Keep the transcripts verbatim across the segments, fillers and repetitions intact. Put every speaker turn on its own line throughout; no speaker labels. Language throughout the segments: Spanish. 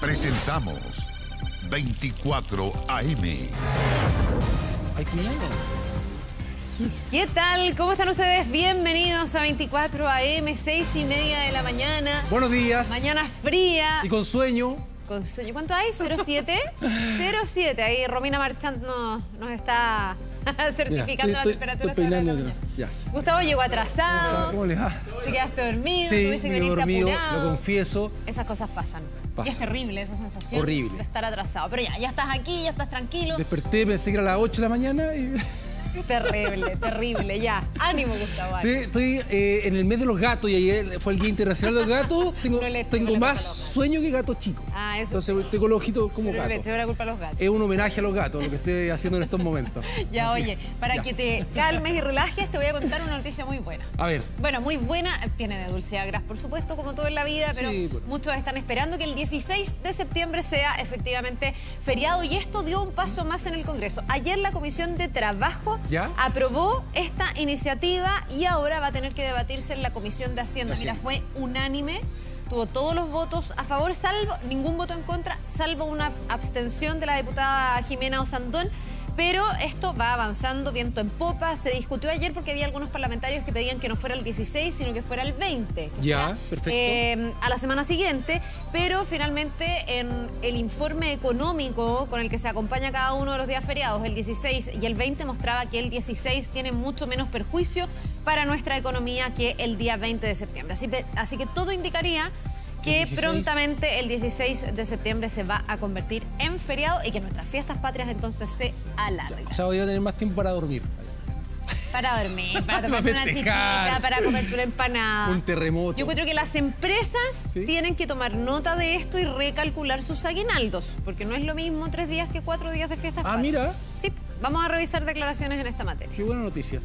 Presentamos veinticuatro A M.
Hay que mirarlo.
¿Qué tal? ¿Cómo están ustedes? Bienvenidos a veinticuatro A M, seis y media de la mañana.
Buenos días.
Mañana fría.
Y con sueño.
Con sueño. ¿Cuánto hay? ¿cero siete? cero siete. Ahí Romina Marchant nos, nos está certificando
ya,
la
estoy,
temperatura.
Estoy peinando.
Ya. Gustavo llegó atrasado.
¿Cómo les va?
Te quedaste dormido,
Sí,
tuviste que
me
venirte
dormido,
apurado.
lo confieso.
Esas cosas pasan.
Pasa.
Y es terrible esa sensación
Horrible.
de estar atrasado. Pero ya, ya estás aquí, ya estás tranquilo.
Desperté, pensé que era las ocho de la mañana y...
Terrible, terrible, ya. Ánimo, Gustavo.
Estoy, estoy eh, en el mes de los gatos y ayer fue el Día Internacional de los Gatos. Tengo,
No le-
tengo
no le
más
pasa a los gatos.
sueño que gato chico.
Ah, eso
Entonces tengo los ojitos como
Pero le
gato.
echo la culpa a los gatos.
Es un homenaje a los gatos, lo que estoy haciendo en estos momentos.
Ya, oye, para
Ya.
que te calmes y relajes, te voy a contar una noticia muy buena.
A ver.
Bueno, muy buena, tiene de dulce a gras, por supuesto, como todo en la vida, pero
Sí, bueno.
muchos están esperando que el dieciséis de septiembre sea efectivamente feriado y esto dio un paso más en el Congreso. Ayer la Comisión de Trabajo
¿Ya?
aprobó esta iniciativa y ahora va a tener que debatirse en la Comisión de Hacienda.
Así
Mira,
es.
fue unánime. Tuvo todos los votos a favor, salvo ningún voto en contra, salvo una abstención de la diputada Jimena Osandón. Pero esto va avanzando viento en popa. Se discutió ayer porque había algunos parlamentarios que pedían que no fuera el dieciséis, sino que fuera el veinte. Que
Ya,
fuera,
perfecto.
eh, a la semana siguiente. Pero finalmente en el informe económico con el que se acompaña cada uno de los días feriados, el dieciséis y el veinte, mostraba que el dieciséis tiene mucho menos perjuicio para nuestra economía que el día veinte de septiembre. Así, así que todo indicaría que
dieciséis.
prontamente el dieciséis de septiembre se va a convertir en feriado y que nuestras fiestas patrias entonces se alarguen.
O sea, voy a tener más tiempo para dormir.
Para dormir, para tomarte una
festejar.
chichita, para comerte una empanada.
Un terremoto.
Yo encuentro que las empresas
¿Sí?
tienen que tomar nota de esto y recalcular sus aguinaldos, porque no es lo mismo tres días que cuatro días de fiestas
Ah,
patrias.
mira.
Sí, vamos a revisar declaraciones en esta materia.
Qué buena noticia.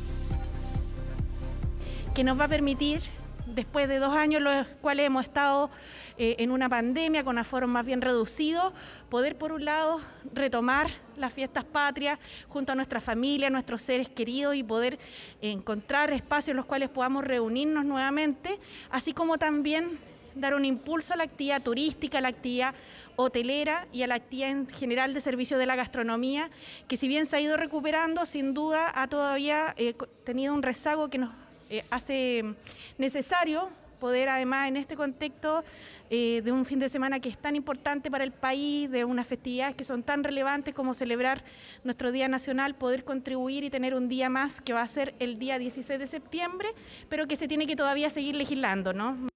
Que nos va a permitir, después de dos años los cuales hemos estado eh, en una pandemia con aforos más bien reducidos, poder por un lado retomar las fiestas patrias junto a nuestra familia, nuestros seres queridos y poder eh, encontrar espacios en los cuales podamos reunirnos nuevamente, así como también dar un impulso a la actividad turística, a la actividad hotelera y a la actividad en general de servicio de la gastronomía, que si bien se ha ido recuperando, sin duda ha todavía eh, tenido un rezago que nos Eh, hace necesario poder, además, en este contexto eh, de un fin de semana que es tan importante para el país, de unas festividades que son tan relevantes como celebrar nuestro Día Nacional, poder contribuir y tener un día más que va a ser el día dieciséis de septiembre, pero que se tiene que todavía seguir legislando, ¿no?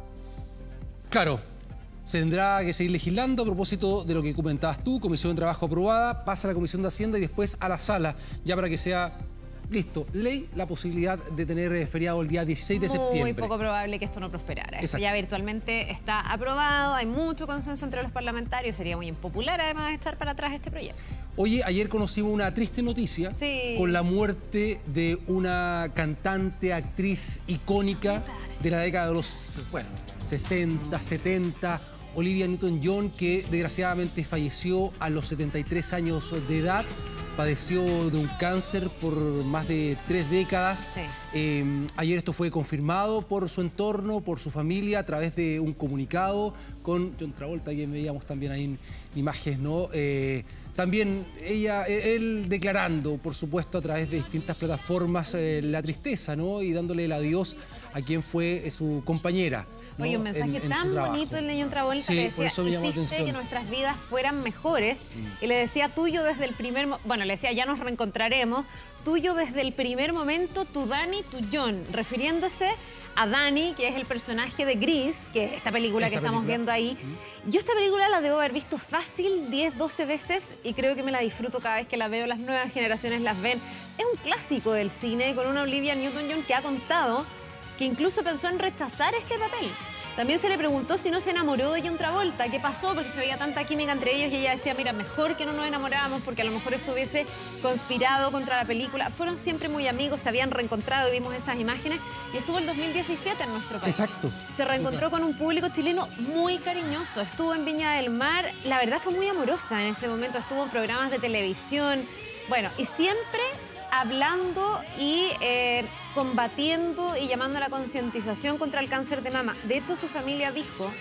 Claro, se tendrá que seguir legislando a propósito de lo que comentabas tú, Comisión de Trabajo aprobada, pasa a la Comisión de Hacienda y después a la Sala, ya para que sea, listo, ley, la posibilidad de tener eh, feriado el día dieciséis de septiembre.
Muy poco probable que esto no prosperara. Esto
Exacto.
ya virtualmente está aprobado, hay mucho consenso entre los parlamentarios, sería muy impopular además echar para atrás este proyecto.
Oye, ayer conocimos una triste noticia
Sí.
con la muerte de una cantante, actriz icónica de la década de los, bueno, sesenta, setenta, Olivia Newton-John, que desgraciadamente falleció a los setenta y tres años de edad. Padeció de un cáncer por más de tres décadas.
Sí.
Eh, ayer esto fue confirmado por su entorno, por su familia, a través de un comunicado con John Travolta, que veíamos también ahí en imágenes, ¿no? Eh, también ella, él declarando, por supuesto, a través de distintas plataformas eh, la tristeza, ¿no? Y dándole el adiós a quien fue su compañera, ¿no?
Oye, un mensaje
en- en
tan
su trabajo.
bonito el de John Travolta,
Sí,
que
por
decía,
eso me llamó la
hiciste
atención.
que nuestras vidas fueran mejores. Y le decía, tuyo desde el primer... mo- Bueno, le decía, ya nos reencontraremos. Tuyo desde el primer momento, tu Dani, tu John. Refiriéndose a Dani, que es el personaje de Gris, que es esta película
Esa
que estamos
película.
viendo ahí. Yo esta película la debo haber visto fácil diez, doce veces y creo que me la disfruto cada vez que la veo. Las nuevas generaciones las ven. Es un clásico del cine con una Olivia Newton-John que ha contado que incluso pensó en rechazar este papel. También se le preguntó si no se enamoró de John Travolta, qué pasó, porque se veía tanta química entre ellos y ella decía, mira, mejor que no nos enamoráramos porque a lo mejor eso hubiese conspirado contra la película. Fueron siempre muy amigos, se habían reencontrado y vimos esas imágenes y estuvo el dos mil diecisiete en nuestro país.
Exacto.
Se reencontró con un público chileno muy cariñoso, estuvo en Viña del Mar, la verdad fue muy amorosa en ese momento, estuvo en programas de televisión, bueno, y siempre hablando y eh, combatiendo y llamando a la concientización contra el cáncer de mama. De hecho, su familia dijo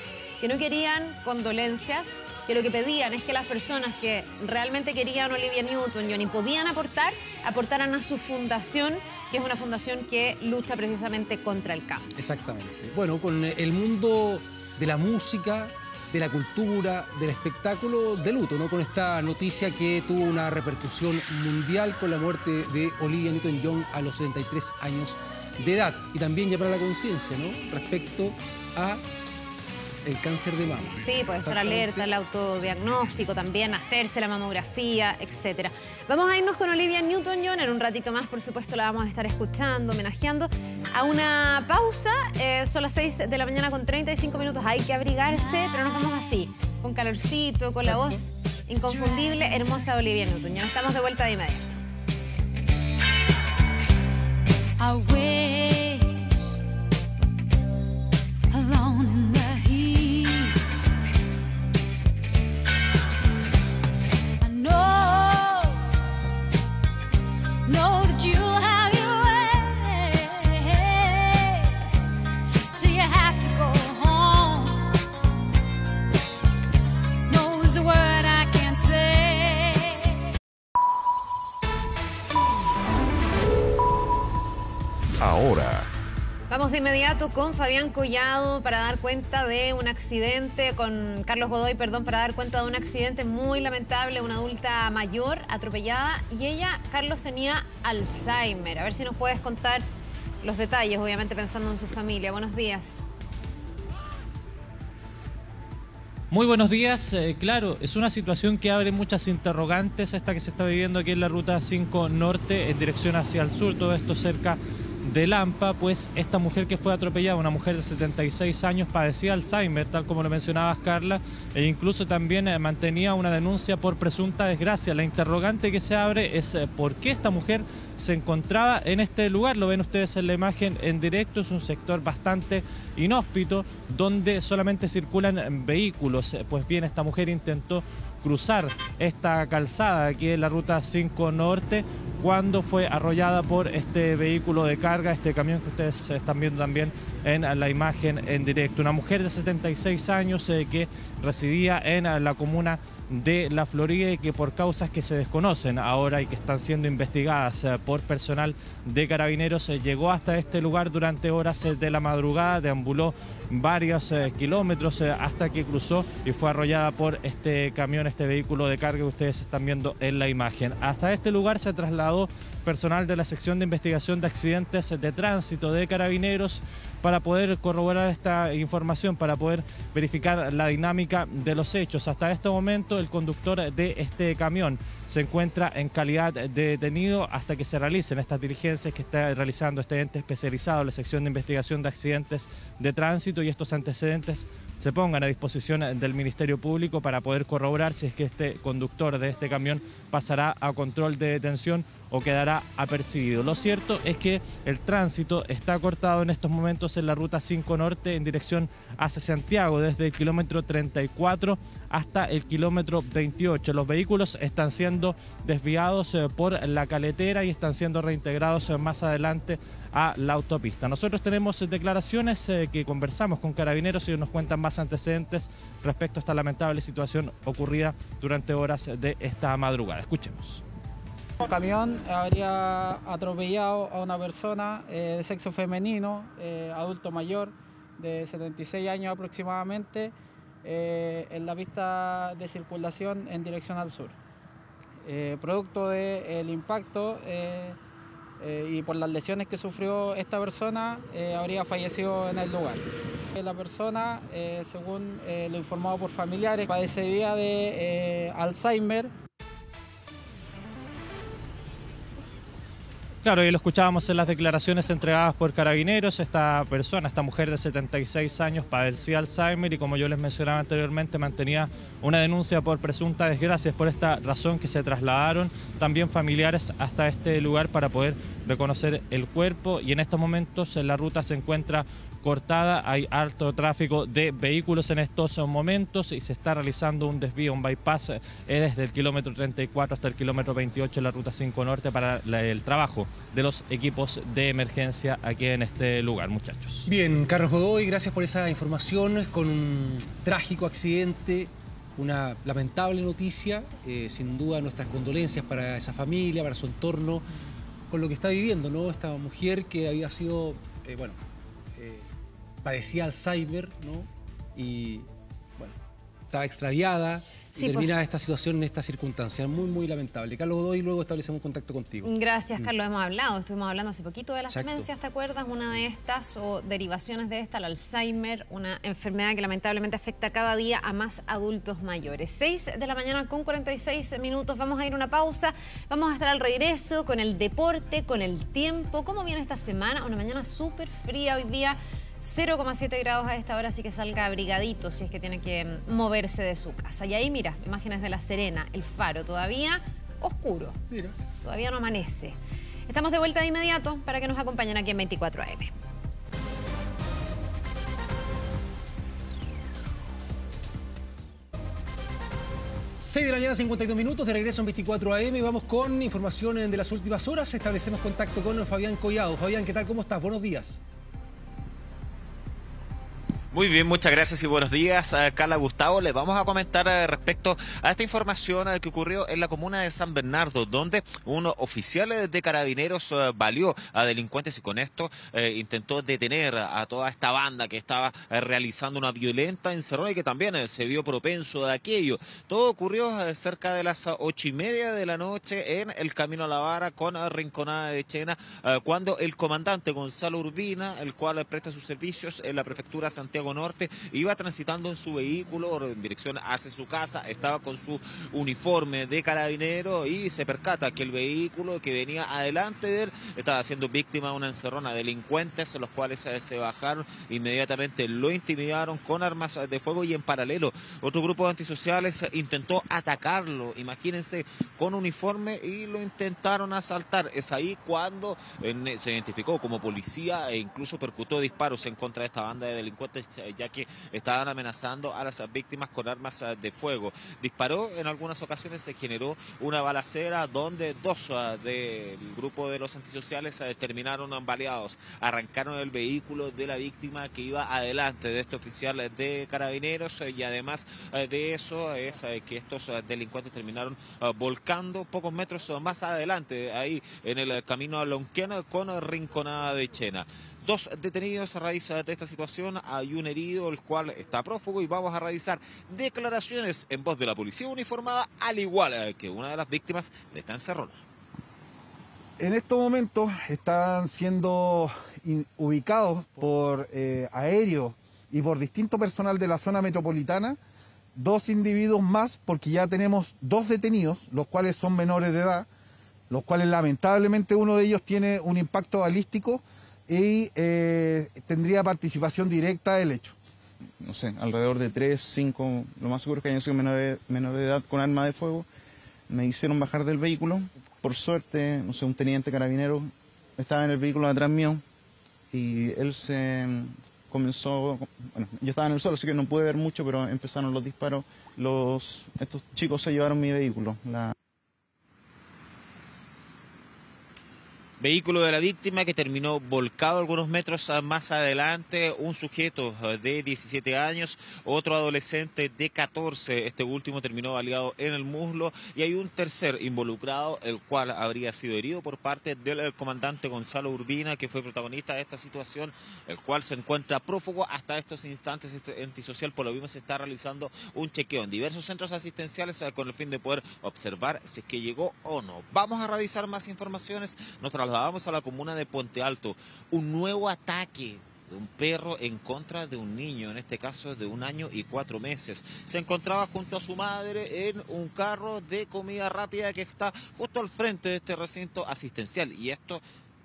que no querían condolencias, que lo que pedían es que las personas que realmente querían a Olivia Newton-John y podían aportar, aportaran a su fundación, que es una fundación que lucha precisamente contra el cáncer.
Exactamente. Bueno, con el mundo de la música, de la cultura, del espectáculo, de luto, ¿no? Con esta noticia que tuvo una repercusión mundial con la muerte de Olivia Newton-John a los setenta y tres años de edad. Y también ya para la conciencia, ¿no? Respecto a el cáncer de mama.
Sí, puede estar alerta, el autodiagnóstico también, hacerse la mamografía, etcétera. Vamos a irnos con Olivia Newton-John. En un ratito más, por supuesto, la vamos a estar escuchando, homenajeando. A una pausa, eh, son las seis de la mañana con treinta y cinco minutos. Hay que abrigarse, pero nos vamos así, con calorcito, con la voz inconfundible, hermosa de Olivia Newton-John. Estamos de vuelta de inmediato.
Ahora.
Vamos de inmediato con Fabián Collado para dar cuenta de un accidente, con Carlos Godoy, perdón, para dar cuenta de un accidente muy lamentable, una adulta mayor atropellada y ella, Carlos, tenía Alzheimer. A ver si nos puedes contar los detalles, obviamente pensando en su familia. Buenos días.
Muy buenos días. Eh, claro, es una situación que abre muchas interrogantes, esta que se está viviendo aquí en la Ruta cinco Norte en dirección hacia el sur, todo esto cerca de Lampa, pues esta mujer que fue atropellada, una mujer de setenta y seis años, padecía Alzheimer, tal como lo mencionabas, Carla, e incluso también eh, mantenía una denuncia por presunta desgracia. La interrogante que se abre es eh, por qué esta mujer se encontraba en este lugar. Lo ven ustedes en la imagen en directo, es un sector bastante inhóspito donde solamente circulan vehículos. Pues bien, esta mujer intentó cruzar esta calzada aquí en la Ruta cinco Norte cuando fue arrollada por este vehículo de carga, este camión que ustedes están viendo también en la imagen en directo. Una mujer de setenta y seis años eh, que residía en la comuna de La Florida y que por causas que se desconocen ahora y que están siendo investigadas eh, por personal de Carabineros, eh, llegó hasta este lugar durante horas eh, de la madrugada, deambuló varios eh, kilómetros eh, hasta que cruzó y fue arrollada por este camión, este vehículo de carga que ustedes están viendo en la imagen. Hasta este lugar se trasladó personal de la sección de investigación de accidentes de tránsito de Carabineros para poder corroborar esta información, para poder verificar la dinámica de los hechos. Hasta este momento el conductor de este camión se encuentra en calidad de detenido hasta que se realicen estas diligencias que está realizando este ente especializado, la sección de investigación de accidentes de tránsito, y estos antecedentes se pongan a disposición del Ministerio Público para poder corroborar si es que este conductor de este camión pasará a control de detención o quedará apercibido. Lo cierto es que el tránsito está cortado en estos momentos en la Ruta cinco Norte en dirección hacia Santiago, desde el kilómetro treinta y cuatro hasta el kilómetro veintiocho. Los vehículos están siendo desviados por la caletera y están siendo reintegrados más adelante a la autopista. Nosotros tenemos declaraciones eh, que conversamos con Carabineros y nos cuentan más antecedentes respecto a esta lamentable situación ocurrida durante horas de esta madrugada. Escuchemos.
El camión habría atropellado a una persona eh, de sexo femenino, eh, adulto mayor, de setenta y seis años aproximadamente, eh, en la pista de circulación en dirección al sur. Eh, producto del impacto eh, eh, y por las lesiones que sufrió esta persona, eh, habría fallecido en el lugar. La persona, eh, según eh, lo informado por familiares, padecía de eh, Alzheimer.
Claro, y lo escuchábamos en las declaraciones entregadas por Carabineros. Esta persona, esta mujer de setenta y seis años, padecía Alzheimer y, como yo les mencionaba anteriormente, mantenía una denuncia por presunta desgracia. Es por esta razón que se trasladaron también familiares hasta este lugar para poder reconocer el cuerpo, y en estos momentos la ruta se encuentra cortada, hay alto tráfico de vehículos en estos momentos y se está realizando un desvío, un bypass eh, desde el kilómetro treinta y cuatro hasta el kilómetro veintiocho en la Ruta cinco Norte para la, el trabajo de los equipos de emergencia aquí en este lugar, muchachos.
Bien, Carlos Godoy, gracias por esa información con un trágico accidente, una lamentable noticia, eh, sin duda nuestras condolencias para esa familia, para su entorno, con lo que está viviendo, ¿no? Esta mujer que había sido, eh, bueno, eh, padecía Alzheimer, ¿no? Y, bueno, estaba extraviada.
Sí,
y termina
pues,
esta situación en esta circunstancia. Muy, muy lamentable. Carlos Godoy, luego establecemos contacto contigo.
Gracias, Carlos. Hemos hablado, estuvimos hablando hace poquito de las
Exacto.
demencias, ¿te acuerdas? Una de estas, o derivaciones de esta, el Alzheimer, una enfermedad que lamentablemente afecta cada día a más adultos mayores. seis de la mañana con cuarenta y seis minutos. Vamos a ir a una pausa. Vamos a estar al regreso con el deporte, con el tiempo. ¿Cómo viene esta semana? Una mañana súper fría hoy día. cero coma siete grados a esta hora, así que salga abrigadito si es que tiene que moverse de su casa. Y ahí, mira, imágenes de La Serena, el faro todavía oscuro. Mira. Todavía no amanece. Estamos de vuelta de inmediato para que nos acompañen aquí en veinticuatro A M.
seis de la mañana, cincuenta y dos minutos, de regreso en veinticuatro A M. Vamos con información de las últimas horas. Establecemos contacto con Fabián Collado. Fabián, ¿qué tal? ¿Cómo estás? Buenos días.
Muy bien, muchas gracias y buenos días, Carla, Gustavo. Les vamos a comentar eh, respecto a esta información eh, que ocurrió en la comuna de San Bernardo, donde un oficial de carabineros eh, valió a delincuentes y con esto eh, intentó detener a toda esta banda que estaba eh, realizando una violenta encerrona y que también eh, se vio propenso a aquello. Todo ocurrió eh, cerca de las ocho y media de la noche en el Camino a la Vara con eh, Rinconada de Chena, eh, cuando el comandante Gonzalo Urbina, el cual eh, presta sus servicios en la prefectura de Santiago Norte, iba transitando en su vehículo en dirección hacia su casa, estaba con su uniforme de carabinero y se percata que el vehículo que venía adelante de él estaba siendo víctima de una encerrona. Delincuentes, los cuales eh, se bajaron inmediatamente, lo intimidaron con armas de fuego y en paralelo otro grupo de antisociales intentó atacarlo, imagínense, con uniforme y lo intentaron asaltar. Es ahí cuando eh, se identificó como policía e incluso percutó disparos en contra de esta banda de delincuentes, ya que estaban amenazando a las víctimas con armas de fuego. Disparó, en algunas ocasiones se generó una balacera donde dos uh, del grupo de los antisociales uh, terminaron baleados. Arrancaron el vehículo de la víctima que iba adelante de este oficial de carabineros uh, y además uh, de eso es uh, que estos uh, delincuentes terminaron uh, volcando pocos metros uh, más adelante, ahí en el uh, camino a Lonquén con uh, Rinconada de Chena. Dos detenidos a raíz de esta situación, hay un herido, el cual está prófugo, y vamos a realizar declaraciones en voz de la policía uniformada, al igual que una de las víctimas de esta encerrona.
En estos momentos están siendo ubicados por eh, aéreo y por distinto personal de la zona metropolitana dos individuos más, porque ya tenemos dos detenidos, los cuales son menores de edad, los cuales lamentablemente uno de ellos tiene un impacto balístico y eh, tendría participación directa del hecho.
No sé, alrededor de tres, cinco, lo más seguro es que hayan sido menores menor de edad con arma de fuego. Me hicieron bajar del vehículo. Por suerte, no sé, un teniente carabinero estaba en el vehículo atrás mío y él se comenzó, bueno, yo estaba en el suelo, así que no pude ver mucho, pero empezaron los disparos. Los, estos chicos se llevaron mi vehículo. La...
Vehículo de la víctima que terminó volcado algunos metros más adelante, un sujeto de diecisiete años, otro adolescente de catorce, este último terminó baleado en el muslo, y hay un tercer involucrado, el cual habría sido herido por parte del comandante Gonzalo Urbina, que fue protagonista de esta situación, el cual se encuentra prófugo hasta estos instantes. Este antisocial, por lo mismo, se está realizando un chequeo en diversos centros asistenciales con el fin de poder observar si es que llegó o no. Vamos a revisar más informaciones. Nos trasladamos a la comuna de Puente Alto. Un nuevo ataque de un perro en contra de un niño, en este caso de un año y cuatro meses. Se encontraba junto a su madre en un carro de comida rápida que está justo al frente de este recinto asistencial, y esto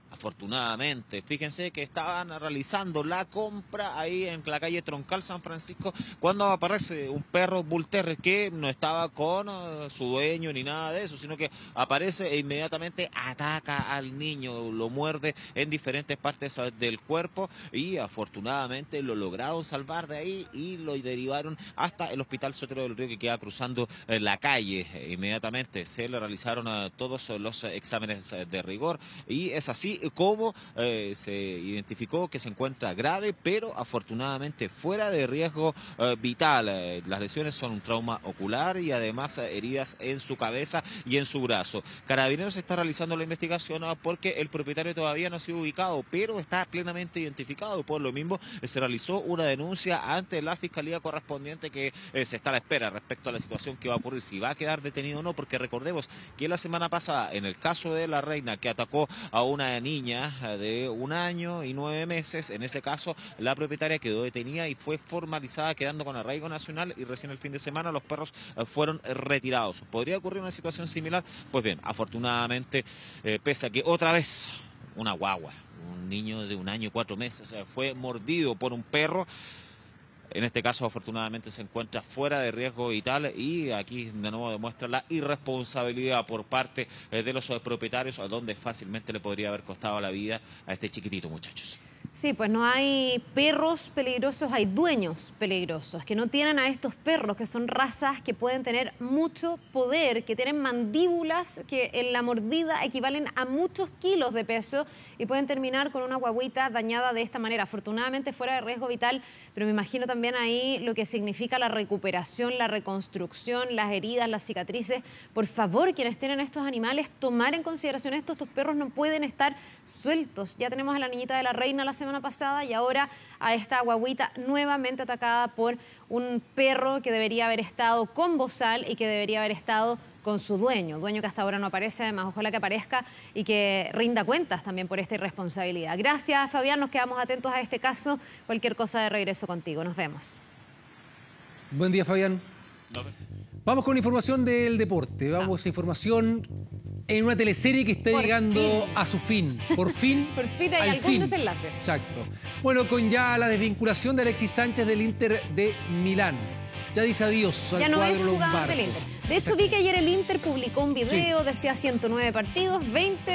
Afortunadamente, fíjense que estaban realizando la compra ahí en la calle Troncal San Francisco cuando aparece un perro Bull Terrier que no estaba con uh, su dueño ni nada de eso, sino que aparece e inmediatamente ataca al niño, lo muerde en diferentes partes uh, del cuerpo y afortunadamente lo lograron salvar de ahí y lo derivaron hasta el Hospital Sotero del Río que queda cruzando uh, la calle. E inmediatamente se le realizaron uh, todos uh, los uh, exámenes uh, de rigor y es así como eh, se identificó que se encuentra grave, pero afortunadamente fuera de riesgo eh, vital. Eh, las lesiones son un trauma ocular y además eh, heridas en su cabeza y en su brazo. Carabineros está realizando la investigación eh, porque el propietario todavía no ha sido ubicado, pero está plenamente identificado. Por lo mismo, eh, se realizó una denuncia ante la fiscalía correspondiente que eh, se está a la espera respecto a la situación que va a ocurrir, si va a quedar detenido o no, porque recordemos que la semana pasada, en el caso de la reina que atacó a una niña de un año y nueve meses, en ese caso la propietaria quedó detenida y fue formalizada quedando con arraigo nacional y recién el fin de semana los perros eh, fueron retirados. ¿Podría ocurrir una situación similar? Pues bien, afortunadamente, eh, pese a que otra vez una guagua, un niño de un año y cuatro meses eh, fue mordido por un perro. En este caso, afortunadamente, se encuentra fuera de riesgo vital y aquí de nuevo demuestra la irresponsabilidad por parte de los propietarios, a donde fácilmente le podría haber costado la vida a este chiquitito, muchachos.
Sí, pues no hay perros peligrosos, hay dueños peligrosos que no tienen a estos perros, que son razas que pueden tener mucho poder, que tienen mandíbulas que en la mordida equivalen a muchos kilos de peso y pueden terminar con una guagüita dañada de esta manera. Afortunadamente fuera de riesgo vital, pero me imagino también ahí lo que significa la recuperación, la reconstrucción, las heridas, las cicatrices. Por favor, quienes tienen estos animales, tomar en consideración esto. Estos perros no pueden estar sueltos. Ya tenemos a la niñita de la reina la semana pasada y ahora a esta guagüita nuevamente atacada por un perro que debería haber estado con bozal y que debería haber estado con su dueño, dueño que hasta ahora no aparece, además ojalá que aparezca y que rinda cuentas también por esta irresponsabilidad. Gracias, Fabián, nos quedamos atentos a este caso, cualquier cosa de regreso contigo, nos vemos.
Buen día, Fabián. Vamos con información del deporte, vamos, vamos. a información en una teleserie que está por llegando fin. a su fin. Por fin.
Por fin hay algún fin. desenlace.
Exacto. Bueno, con ya la desvinculación de Alexis Sánchez del Inter de Milán. Ya dice adiós al
ya no
cuadro
es jugador del Inter. De hecho, Exacto. vi que ayer el Inter publicó un video, sí. decía ciento nueve partidos, veinte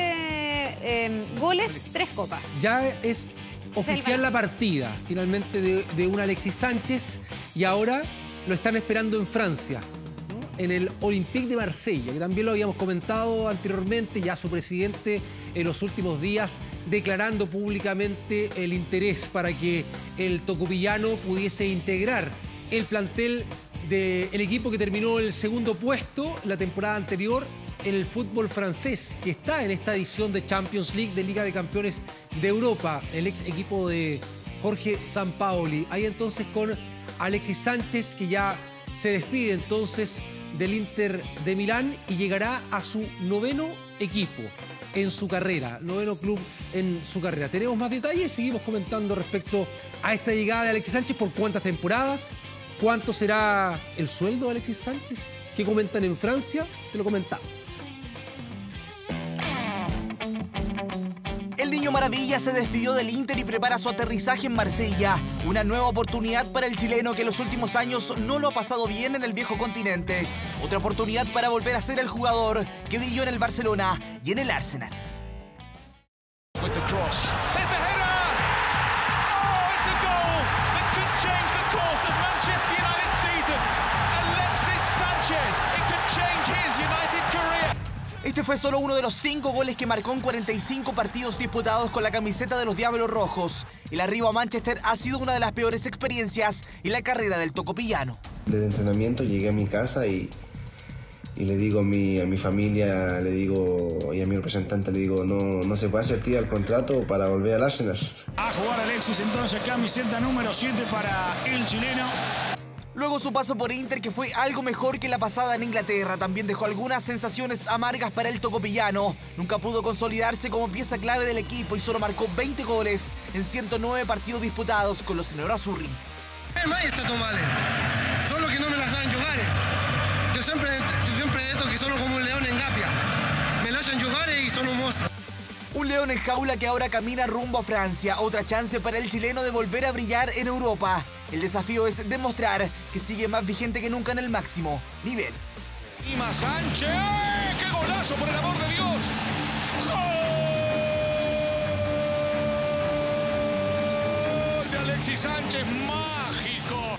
eh, goles, tres copas.
Ya es oficial la partida, finalmente, de, de un Alexis Sánchez y ahora lo están esperando en Francia, en el Olympique de Marsella, que también lo habíamos comentado anteriormente, ya su presidente en los últimos días declarando públicamente el interés para que el tocopillano pudiese integrar el plantel del equipo que terminó el segundo puesto la temporada anterior en el fútbol francés, que está en esta edición de Champions League de Liga de Campeones de Europa, el ex equipo de Jorge Sampaoli. Ahí entonces con Alexis Sánchez, que ya se despide entonces del Inter de Milán y llegará a su noveno equipo en su carrera, noveno club en su carrera. Tenemos más detalles, seguimos comentando respecto a esta llegada de Alexis Sánchez, por cuántas temporadas, cuánto será el sueldo de Alexis Sánchez, qué comentan en Francia, te lo comentamos.
El Niño Maravilla se despidió del Inter y prepara su aterrizaje en Marsella. Una nueva oportunidad para el chileno que en los últimos años no lo ha pasado bien en el viejo continente. Otra oportunidad para volver a ser el jugador que brilló en el Barcelona y en el Arsenal. Este fue solo uno de los cinco goles que marcó en cuarenta y cinco partidos disputados con la camiseta de los Diablos Rojos. El arribo a Manchester ha sido una de las peores experiencias en la carrera del tocopillano.
Desde entrenamiento llegué a mi casa y, y le digo a mi, a mi familia, le digo, y a mi representante, le digo, no, no se puede hacer tira el contrato para volver al Arsenal.
A jugar Alexis entonces, camiseta número siete para el chileno.
Luego su paso por Inter, que fue algo mejor que la pasada en Inglaterra, también dejó algunas sensaciones amargas para el tocopillano. Nunca pudo consolidarse como pieza clave del equipo y solo marcó veinte goles en ciento nueve partidos disputados con los nerazzurri.
Es más stato male, solo que no me lasciano giocare. Yo siempre, yo siempre he dicho que sono como un león en gabbia. Me lasciano giocare y sono un monstruo.
Un león en jaula que ahora camina rumbo a Francia. Otra chance para el chileno de volver a brillar en Europa. El desafío es demostrar que sigue más vigente que nunca en el máximo nivel.
Ima Sánchez. ¡Qué golazo, por el amor de Dios! ¡Gol de Alexis Sánchez! ¡Mágico!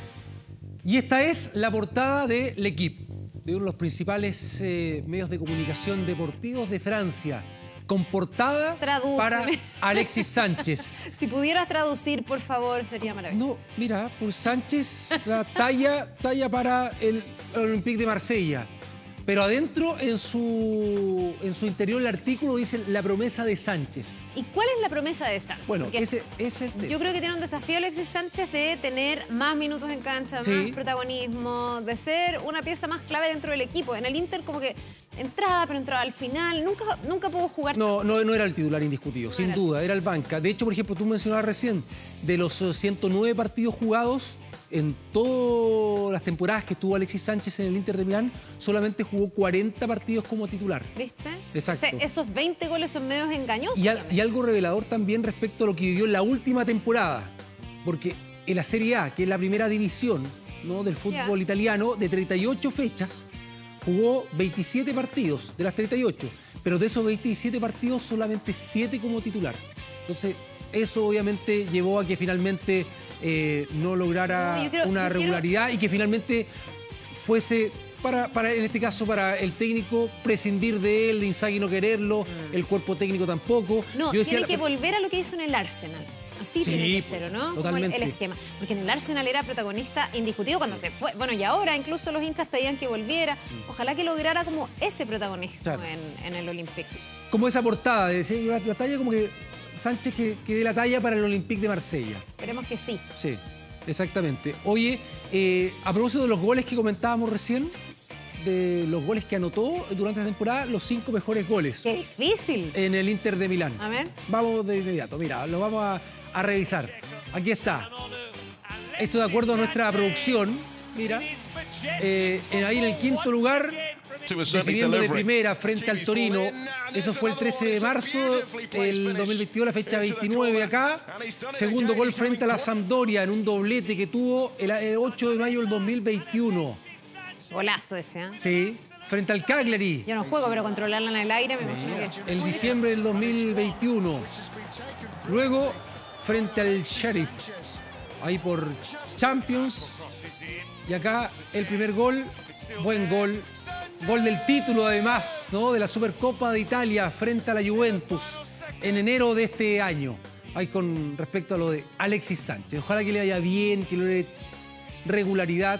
Y esta es la portada de L'Équipe, de uno de los principales eh, medios de comunicación deportivos de Francia, con portada
Tradúceme.
para Alexis Sánchez.
Si pudieras traducir, por favor, sería maravilloso.
No, mira, por Sánchez, la talla, talla para el Olympique de Marsella. Pero adentro, en su, en su interior, el artículo dice la promesa de Sánchez.
¿Y cuál es la promesa de Sánchez?
Bueno,
Porque
ese es el tema.
yo creo que tiene un desafío Alexis Sánchez de tener más minutos en cancha,
Sí.
más protagonismo, de ser una pieza más clave dentro del equipo. En el Inter como que entraba, pero entraba al final. Nunca, nunca pudo jugar.
No, no, no era el titular indiscutido,
No
sin
era.
duda, era el banca. De hecho, por ejemplo, tú mencionabas recién, de los eh, ciento nueve partidos jugados, en todas las temporadas que estuvo Alexis Sánchez en el Inter de Milán, solamente jugó cuarenta partidos como titular.
¿Viste?
Exacto.
O sea, esos veinte goles son medios engañosos.
Y, al-
también.
y algo revelador también respecto a lo que vivió en la última temporada, porque en la Serie A, que es la primera división, ¿no?, del fútbol
Ya.
italiano, de treinta y ocho fechas, jugó veintisiete partidos de las treinta y ocho, pero de esos veintisiete partidos solamente siete como titular. Entonces, eso obviamente llevó a que finalmente eh, no lograra
No, yo creo-
una
yo quiero-
regularidad y que finalmente fuese, para, para, en este caso, para el técnico, prescindir de él, de Inzaghi no quererlo, el cuerpo técnico tampoco.
No,
Yo decía,
tiene que volver a lo que hizo en el Arsenal. Así
Sí,
tiene que ser, ¿o no?
totalmente.
Como el, el esquema. Porque en el Arsenal era protagonista indiscutido cuando se fue. Bueno, y ahora incluso los hinchas pedían que volviera. Ojalá que lograra como ese protagonismo
Claro.
en, en el Olympique.
como esa portada, de decir, la, la talla como que Sánchez que, que dé la talla para el Olympique de Marsella.
Esperemos que sí.
Sí, exactamente. Oye, eh, a propósito de los goles que comentábamos recién, de los goles que anotó durante la temporada, los cinco mejores goles
¡Qué difícil!
en el Inter de Milán.
A ver.
Vamos de inmediato, mira, lo vamos a, a revisar. Aquí está. Esto de acuerdo a nuestra producción, mira. Eh, en, ahí en el quinto lugar, definiendo de primera frente al Torino. Eso fue el trece de marzo del dos mil veintidós, la fecha veintinueve acá. Segundo gol frente a la Sampdoria en un doblete que tuvo el, el ocho de mayo del dos mil veintiuno.
Golazo ese, ¿eh?
Sí, frente al Cagliari.
Yo no juego, pero controlarla en el aire me imagino que...
En diciembre del dos mil veintiuno. Luego, frente al Sheriff, ahí por Champions. Y acá el primer gol, buen gol. Gol del título además, ¿no?, de la Supercopa de Italia frente a la Juventus en enero de este año. Ahí con respecto a lo de Alexis Sánchez. Ojalá que le vaya bien, que le dé regularidad.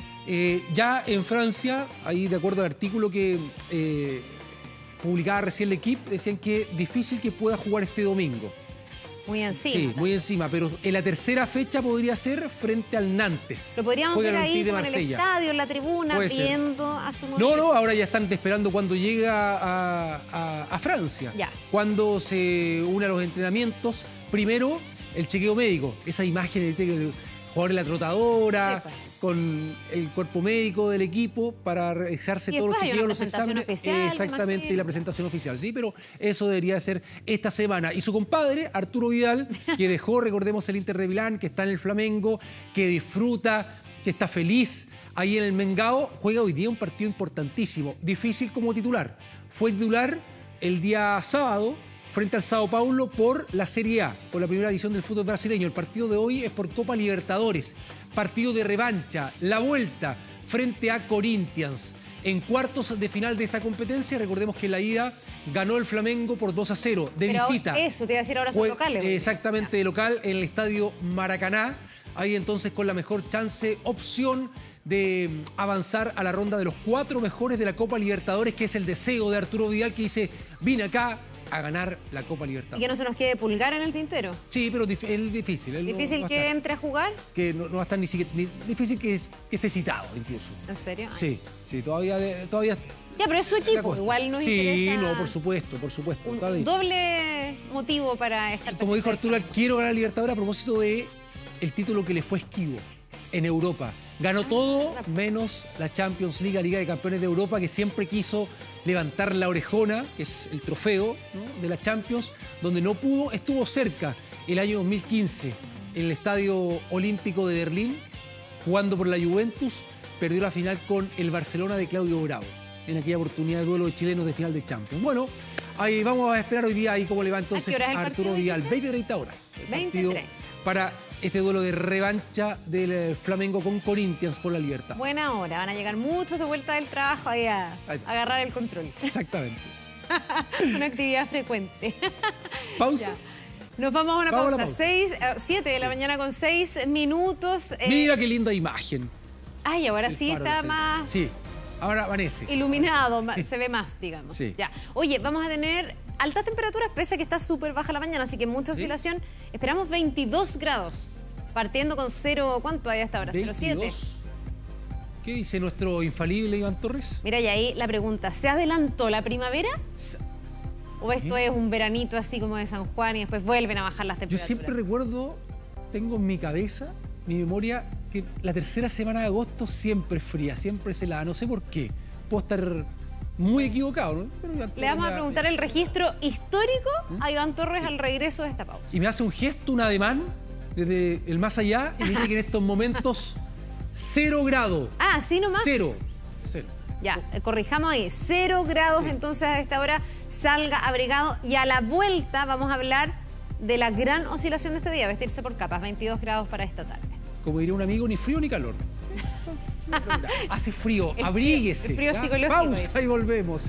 Eh, ya en Francia, ahí de acuerdo al artículo que eh, publicaba recién L'Équipe, decían que difícil que pueda jugar este domingo.
Muy encima.
Sí, muy encima, pero en la tercera fecha podría ser frente al Nantes.
Lo podríamos
Juega
ver
el
ahí
Olympique de
como en el
Marsella.
estadio, en la tribuna,
Puede ser.
viendo a su
No,
movimiento.
no, ahora ya están esperando cuando llega a, a- a Francia.
Ya.
Cuando se une a los entrenamientos, primero el chequeo médico. Esa imagen del jugador en la trotadora,
Sí, pues.
con el cuerpo médico del equipo para realizarse
Y
todos los
después hay
chequeos,
una
los
presentación
exámenes.
oficial, me
Exactamente, y
imagino.
la presentación oficial. Sí, pero eso debería ser esta semana. Y su compadre, Arturo Vidal, que dejó, recordemos, el Inter de Milán, que está en el Flamengo, que disfruta, que está feliz ahí en el Mengao, juega hoy día un partido importantísimo, difícil como titular. Fue titular el día sábado frente al Sao Paulo por la Serie A, por la primera edición del fútbol brasileño. El partido de hoy es por Copa Libertadores, partido de revancha, la vuelta frente a Corinthians. En cuartos de final de esta competencia, recordemos que en la ida ganó el Flamengo por dos a cero, de
Pero
visita.
eso, te iba a decir, ahora son
Fue,
locales.
eh, exactamente, de local en el estadio Maracaná. Ahí entonces con la mejor chance, opción de mm, avanzar a la ronda de los cuatro mejores de la Copa Libertadores, que es el deseo de Arturo Vidal, que dice, vine acá a ganar la Copa
Y
Libertadores.
que no se nos quede Pulgar en el tintero.
Sí, pero dif- es difícil. él no
Difícil
va a
que
estar.
entre a jugar.
Que no, no va a estar ni siquiera... ni- difícil que, es- que esté citado incluso.
¿En serio? Ay.
Sí, sí, todavía... le- todavía
Ya, pero es su
la
equipo.
cosa.
Igual nos
Sí,
interesa
no, por supuesto, por supuesto.
un
Todavía.
doble motivo para estar
Como dijo
pendiente.
Arturo, quiero ganar Libertadores a propósito de el título que le fue esquivo en Europa. Ganó todo menos la Champions League, la Liga de Campeones de Europa, que siempre quiso levantar la orejona, que es el trofeo, ¿no?, de la Champions, donde no pudo, estuvo cerca el año dos mil quince en el Estadio Olímpico de Berlín, jugando por la Juventus, perdió la final con el Barcelona de Claudio Bravo, en aquella oportunidad de duelo de chilenos de final de Champions. Bueno, ahí vamos a esperar hoy día ahí cómo le va entonces a Arturo Vidal. veinte treinta horas.
veinte treinta.
Para este duelo de revancha del Flamengo con Corinthians por la Libertad.
Buena hora, van a llegar muchos de vuelta del trabajo ahí a, a agarrar el control.
Exactamente.
Una actividad frecuente.
Pausa.
Ya. Nos vamos a una
vamos
pausa.
A pausa.
Seis, uh, siete de la mañana con seis minutos.
Eh. Mira qué linda imagen.
Ay, ahora el sí está más...
Sí, ahora amanece.
Iluminado, se ve más, digamos.
Sí.
Ya. Oye, vamos a tener altas temperaturas, pese a que está súper baja la mañana, así que mucha oscilación. ¿Sí? Esperamos veintidós grados, partiendo con cero, ¿cuánto hay hasta ahora? cero coma siete.
¿Qué dice nuestro infalible Iván Torres?
Mira, y ahí la pregunta, ¿se adelantó la primavera? Sí. ¿O esto ¿Eh? es un veranito así como de San Juan y después vuelven a bajar las temperaturas?
Yo siempre recuerdo, tengo en mi cabeza, mi memoria, que la tercera semana de agosto siempre es fría, siempre es helada. No sé por qué. Puedo estar muy equivocado, ¿no? Pero
le vamos a preguntar el registro histórico ¿Eh? a Iván Torres sí. al regreso de esta pausa.
Y me hace un gesto, un ademán, desde el más allá, y me dice que en estos momentos, cero grado.
Ah, ¿sí nomás?
Cero. Cero.
Ya, corrijamos ahí, cero grados, sí. Entonces a esta hora salga abrigado y a la vuelta vamos a hablar de la gran oscilación de este día, vestirse por capas, veintidós grados para esta tarde.
Como diría un amigo, ni frío ni calor. Hace frío, el abríguese.
El frío ¿ya? psicológico.
Pausa es. Y volvemos.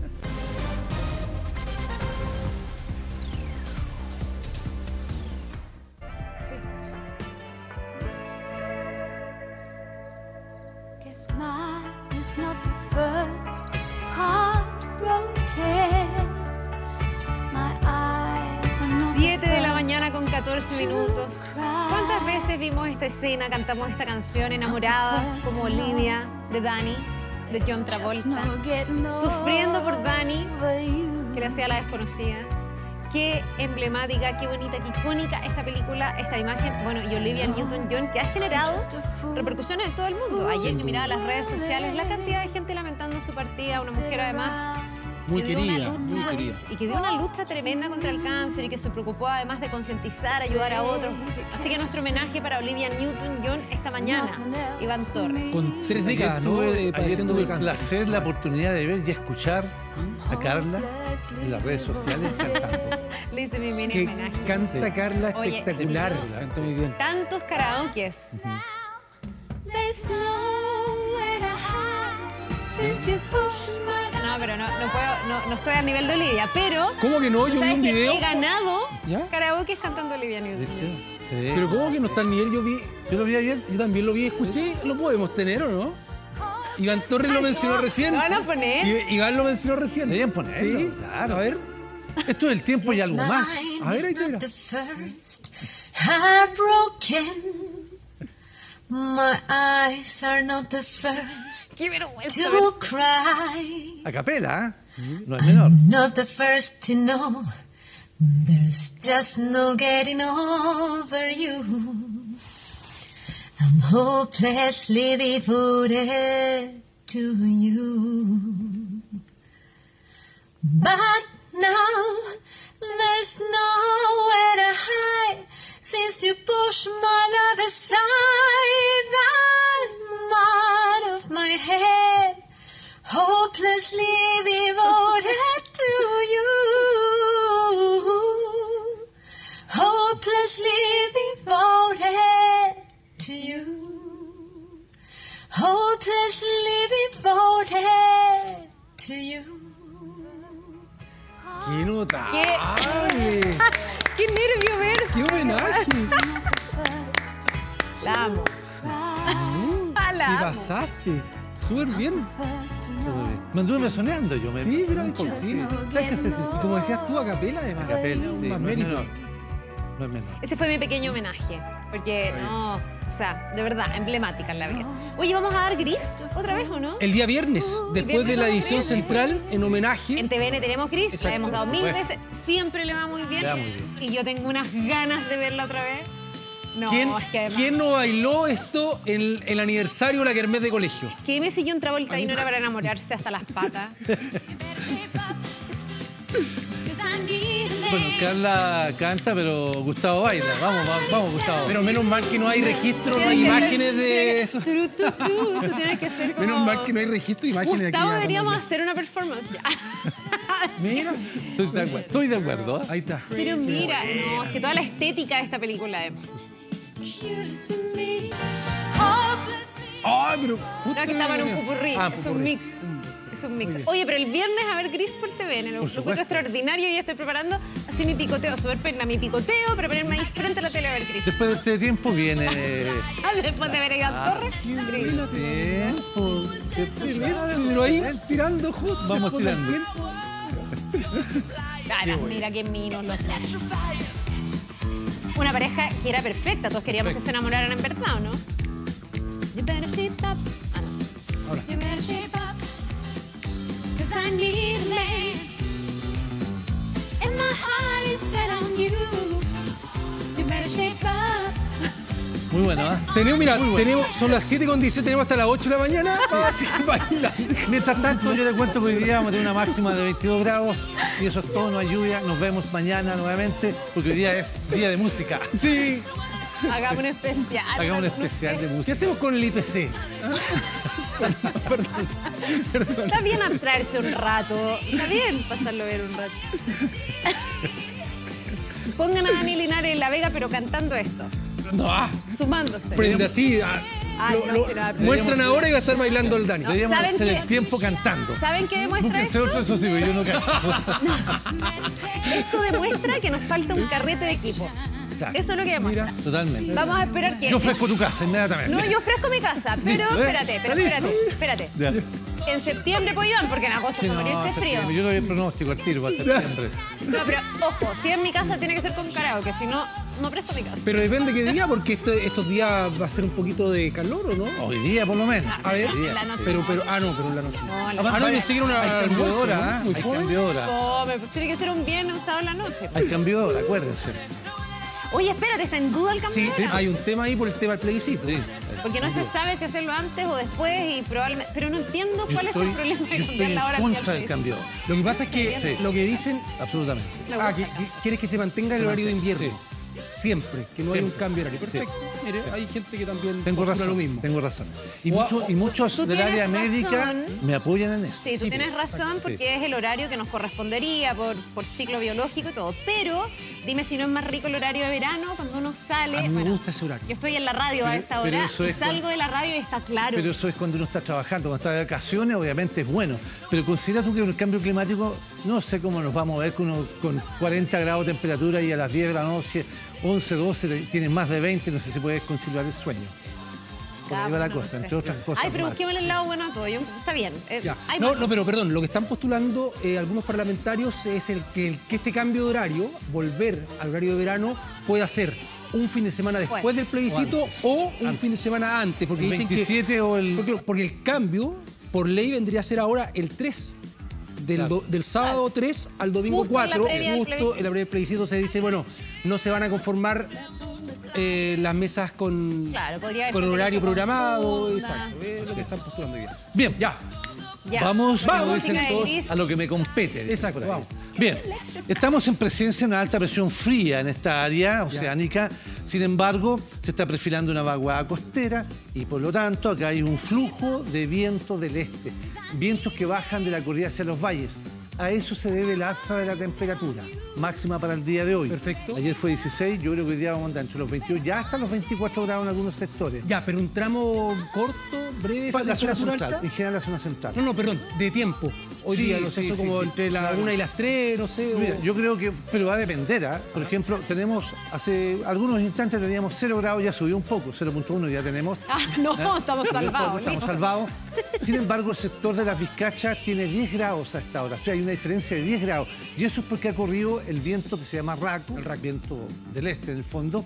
siete de la mañana con catorce minutos. ¿Cuántas veces vimos esta escena, cantamos esta canción, enamoradas como Olivia, de Dani, de John Travolta, sufriendo por Dani, que le hacía la desconocida? Qué emblemática, qué bonita, qué icónica esta película, esta imagen. Bueno, y Olivia Newton-John, que ha generado repercusiones en todo el mundo. Ayer yo miraba las redes sociales, la cantidad de gente lamentando su partida, una mujer además
muy
que
querida,
lucha,
muy querida.
Y que dio una lucha tremenda contra el cáncer y que se preocupó además de concientizar, ayudar a otros. Así que nuestro homenaje para Olivia Newton-John esta mañana, Iván Torres.
Con tres décadas, ¿no?
Tuve,
padeciendo de
cáncer.
El
placer, la oportunidad de ver y escuchar a Carla en las redes sociales cantando.
Le hice mi mini
que
homenaje.
Canta sí. Carla espectacular.
Oye,
canta muy bien.
Tantos karaokes. Uh-huh. No, pero no, no puedo, no, no estoy al nivel de Olivia, pero...
¿Cómo que no? Yo vi un video...
He ganado
¿Ya?
karaoke cantando Olivia Newton.
Sí. Sí. Pero ¿cómo que no está al nivel? Yo vi... Yo lo vi ayer. Yo también lo vi y escuché. ¿Lo podemos tener o no? Iván Torres lo mencionó
no,
recién.
¿Lo van a poner?
I, Iván lo mencionó recién.
Deberían ponerlo.
Sí,
claro.
A ver.
Esto es el tiempo y algo más.
A ver, ahí te verá.
My eyes are not the first
Qué vergüenza
to cry.
A capela, ¿eh? No es menor.
Not the first to know. There's just no getting over you. I'm hopelessly devoted to you. But now there's nowhere to hide. Since you pushed my love aside, I'm out of my head, hopelessly devoted to you, hopelessly devoted to you, hopelessly devoted to you.
¡Qué notable!
¡Qué, ¡Qué nervio verso!
¡Qué homenaje!
La amo.
Uh,
La
¿Te
amo.
pasaste? Súper bien.
Me anduve mesoneando yo. Me...
Sí, pero
sí,
sí. Sí, sí, sí. Como decías tú, a capela, además.
A capela, sí.
Más
No es
mérito.
menor. No es menor.
Ese fue mi pequeño homenaje. Porque no, o sea, de verdad, emblemática en la vida. Oye, ¿vamos a dar gris otra vez o no?
El día viernes, después de la edición central, en homenaje.
En T V N tenemos gris,
Exacto.
la hemos dado mil
Bueno.
veces, siempre le va muy bien.
Le va muy bien.
Y yo tengo unas ganas de verla otra vez. No,
¿Quién,
es que además-
¿quién no bailó esto en el aniversario de la kermés de colegio?
Que dime si John Travolta ahí no era para enamorarse hasta las patas.
Bueno, Carla canta, pero Gustavo baila. Vamos, vamos, vamos, Gustavo.
Pero menos mal que no hay registro, no
Tienes
hay
que
imágenes
hacer-
de eso.
Turu, tu, tu, tú tienes que ser como...
Menos mal que no hay registro de imágenes
Gustavo,
aquí.
deberíamos hacer una performance. Ya.
Mira,
Estoy de acuerdo, estoy de acuerdo. ¿eh?
ahí está.
Pero mira, no, es que toda la estética de esta película es...
Ay, pero justo
No, que estaba en un pupurrí,
Ah,
es un
pupurrí.
mix. Es un mix. Oye, pero el viernes a ver Gris por T V, en el lo encuentro extraordinario y ya estoy preparando así mi picoteo, súper pena, mi picoteo para ponerme ahí frente a la tele a ver Gris.
Después de este tiempo viene.
Ah, después de ver a Iván Torres, Gris.
Tiempo.
Pero ahí tirando justo.
Vamos
después del
tirando.
tiempo.
Cara, mira qué minos los dos. Una pareja que era perfecta, todos queríamos que se enamoraran en verdad, ¿o no? You better shape up. Ah, no.
You better shape up, 'cause I need a man, and my heart is set on you. You better shape up.
Muy bueno, ¿ah?
Tenemos, mira,
Muy bueno.
tenemos, son las siete con diecisiete, tenemos hasta las ocho de la mañana para seguir bailando.
Mientras tanto, yo le cuento que hoy día vamos a tener una máxima de veintidós grados y eso es todo, no hay lluvia. Nos vemos mañana nuevamente porque hoy día es día de música.
Sí.
Hagamos un especial.
Hagamos un
no
especial
sé.
de
¿Qué
música.
hacemos con el I P C? Perdón, perdón.
Está bien abstraerse un rato. Está bien pasarlo bien un rato. Pongan a Dani Linares en La Vega, pero cantando esto.
No, ah,
Sumándose.
prende así. ah,
Ay,
lo-
no,
lo-
si no,
muestran ahora y va a estar bailando el Dani.
Deberíamos
¿saben
hacer
qué?
el tiempo cantando.
¿Saben qué demuestra
Búsquense
esto?
otro, eso sí, porque yo no canto.
Esto demuestra que nos falta un carrete de equipo.
Claro.
Eso es lo que demuestra.
Totalmente.
Vamos a esperar que...
Yo ofrezco tu casa inmediatamente.
No, yo ofrezco mi casa, pero
Listo, ¿eh?
espérate, pero
Está
espérate,
listo.
espérate.
Ya.
En septiembre pues Iván, porque en agosto
Sí,
va a
no,
morirse frío.
septiembre. Yo doy el pronóstico al tiro para septiembre.
No, pero ojo, si en mi casa tiene que ser con karaoke, si no, no presto mi casa.
Pero depende qué día, porque este- estos días va a ser un poquito de calor, ¿o no?
Hoy día, por lo menos.
A ver,
en la noche.
pero, pero, ah, no, pero en la noche.
No, en la
Ah, no,
noche.
pensé que era una
Hay cambio de
almuerzo,
hora,
¿no?
¿ah?
Muy
Hay
fome.
cambio de hora.
Come, pues tiene que ser un viernes, un sábado en la noche.
Hay cambio de hora, acuérdense.
Oye, espérate, ¿está en duda el cambio
Sí,
de
sí,
hora?
hay un tema ahí por el tema del plebiscito.
Sí.
Porque no se sabe si hacerlo antes o después y probablemente... Pero no entiendo
Yo
cuál
estoy,
es el problema de
yo estoy
cambiar
en
la hora.
contra del cambio de hora.
Lo que pasa es que
Sí.
lo que dicen,
Absolutamente.
ah, que, que quieres que se mantenga el
Se
horario de
mantenga,
invierno. Siempre, que no hay un
Siempre.
cambio de horario. Perfecto. Mire, hay gente que también
Tengo
postula
razón,
lo mismo.
tengo razón. Y,
O-
mucho- y muchos
Tú
del área
tienes
médica
razón.
me apoyan en eso.
Sí, tú tienes razón porque es el horario que nos correspondería por, por ciclo biológico y todo. Pero dime si no es más rico el horario de verano cuando uno sale.
A mí me
Bueno,
gusta ese horario.
yo estoy en la radio a
Pero-
esa
pero
hora
eso
y
es
salgo
cuando-
de la radio y está claro.
Pero eso es cuando uno está trabajando, cuando está de vacaciones, obviamente es bueno. Pero considera tú que el cambio climático, no sé cómo nos vamos a ver con, uno- con cuarenta grados de temperatura y a las diez de la noche, once, doce, tienen más de veinte, no sé si puedes conciliar el sueño. Por ahí va la
Ah, no
cosa,
sé.
entre otras cosas.
Ay, pero
más.
busquémosle el lado bueno a todo. Yo- está bien. eh,
Ya.
hay
No,
más-
no, pero perdón, lo que están postulando eh, algunos parlamentarios es el que, el que este cambio de horario, volver al horario de verano, pueda ser un fin de semana después
Pues.
del plebiscito
O antes.
o un
Antes.
fin de semana antes, porque
El
dicen
veintisiete
que
o el-
porque, porque el cambio por ley vendría a ser ahora el tres. Del,
Claro.
do- del sábado tres al domingo
Justo en la
cuatro,
previa del
justo
plebiscito.
en la previa del plebiscito se dice, bueno, no se van a conformar eh, las mesas con,
Claro, podría haber
con
gente que
horario
se
programado.
confunda.
Exacto, es lo que están postulando hoy día.
Bien,
Ya.
Ya.
Vamos,
Vamos,
como dicen
música de
todos,
Gris.
a lo que me compete. dicen
Exacto,
por ahí.
vamos.
Bien, estamos en presencia de una alta presión fría en esta área oceánica. Sin embargo, se está perfilando una vaguada costera y por lo tanto acá hay un flujo de viento del este. Vientos que bajan de la cordillera hacia los valles. A eso se debe el alza de la temperatura máxima para el día de hoy.
Perfecto.
Ayer fue dieciséis, yo creo que hoy día vamos a andar entre los veintidós, ya hasta los veinticuatro grados en algunos sectores.
Ya, pero un tramo corto, breve, esa
Para la zona
temperatura
central,
alta.
en general la zona central.
No, no, perdón, de tiempo. Hoy
Sí,
día, no sé,
sí,
eso
sí,
como
sí.
entre la una y las tres, no sé.
Mira,
o-
yo creo que, pero va a depender, ¿ah? Por ejemplo, tenemos, hace algunos instantes teníamos cero grados, ya subió un poco, cero punto uno ya tenemos.
Ah, no,
¿Ah?
estamos
Subió un poco,
salvados.
Estamos
listo.
salvados. Sin embargo, el sector de las Vizcachas tiene diez grados a esta hora, o sea, hay una diferencia de diez grados. Y eso es porque ha corrido el viento que se llama Raco, el viento del este en el fondo,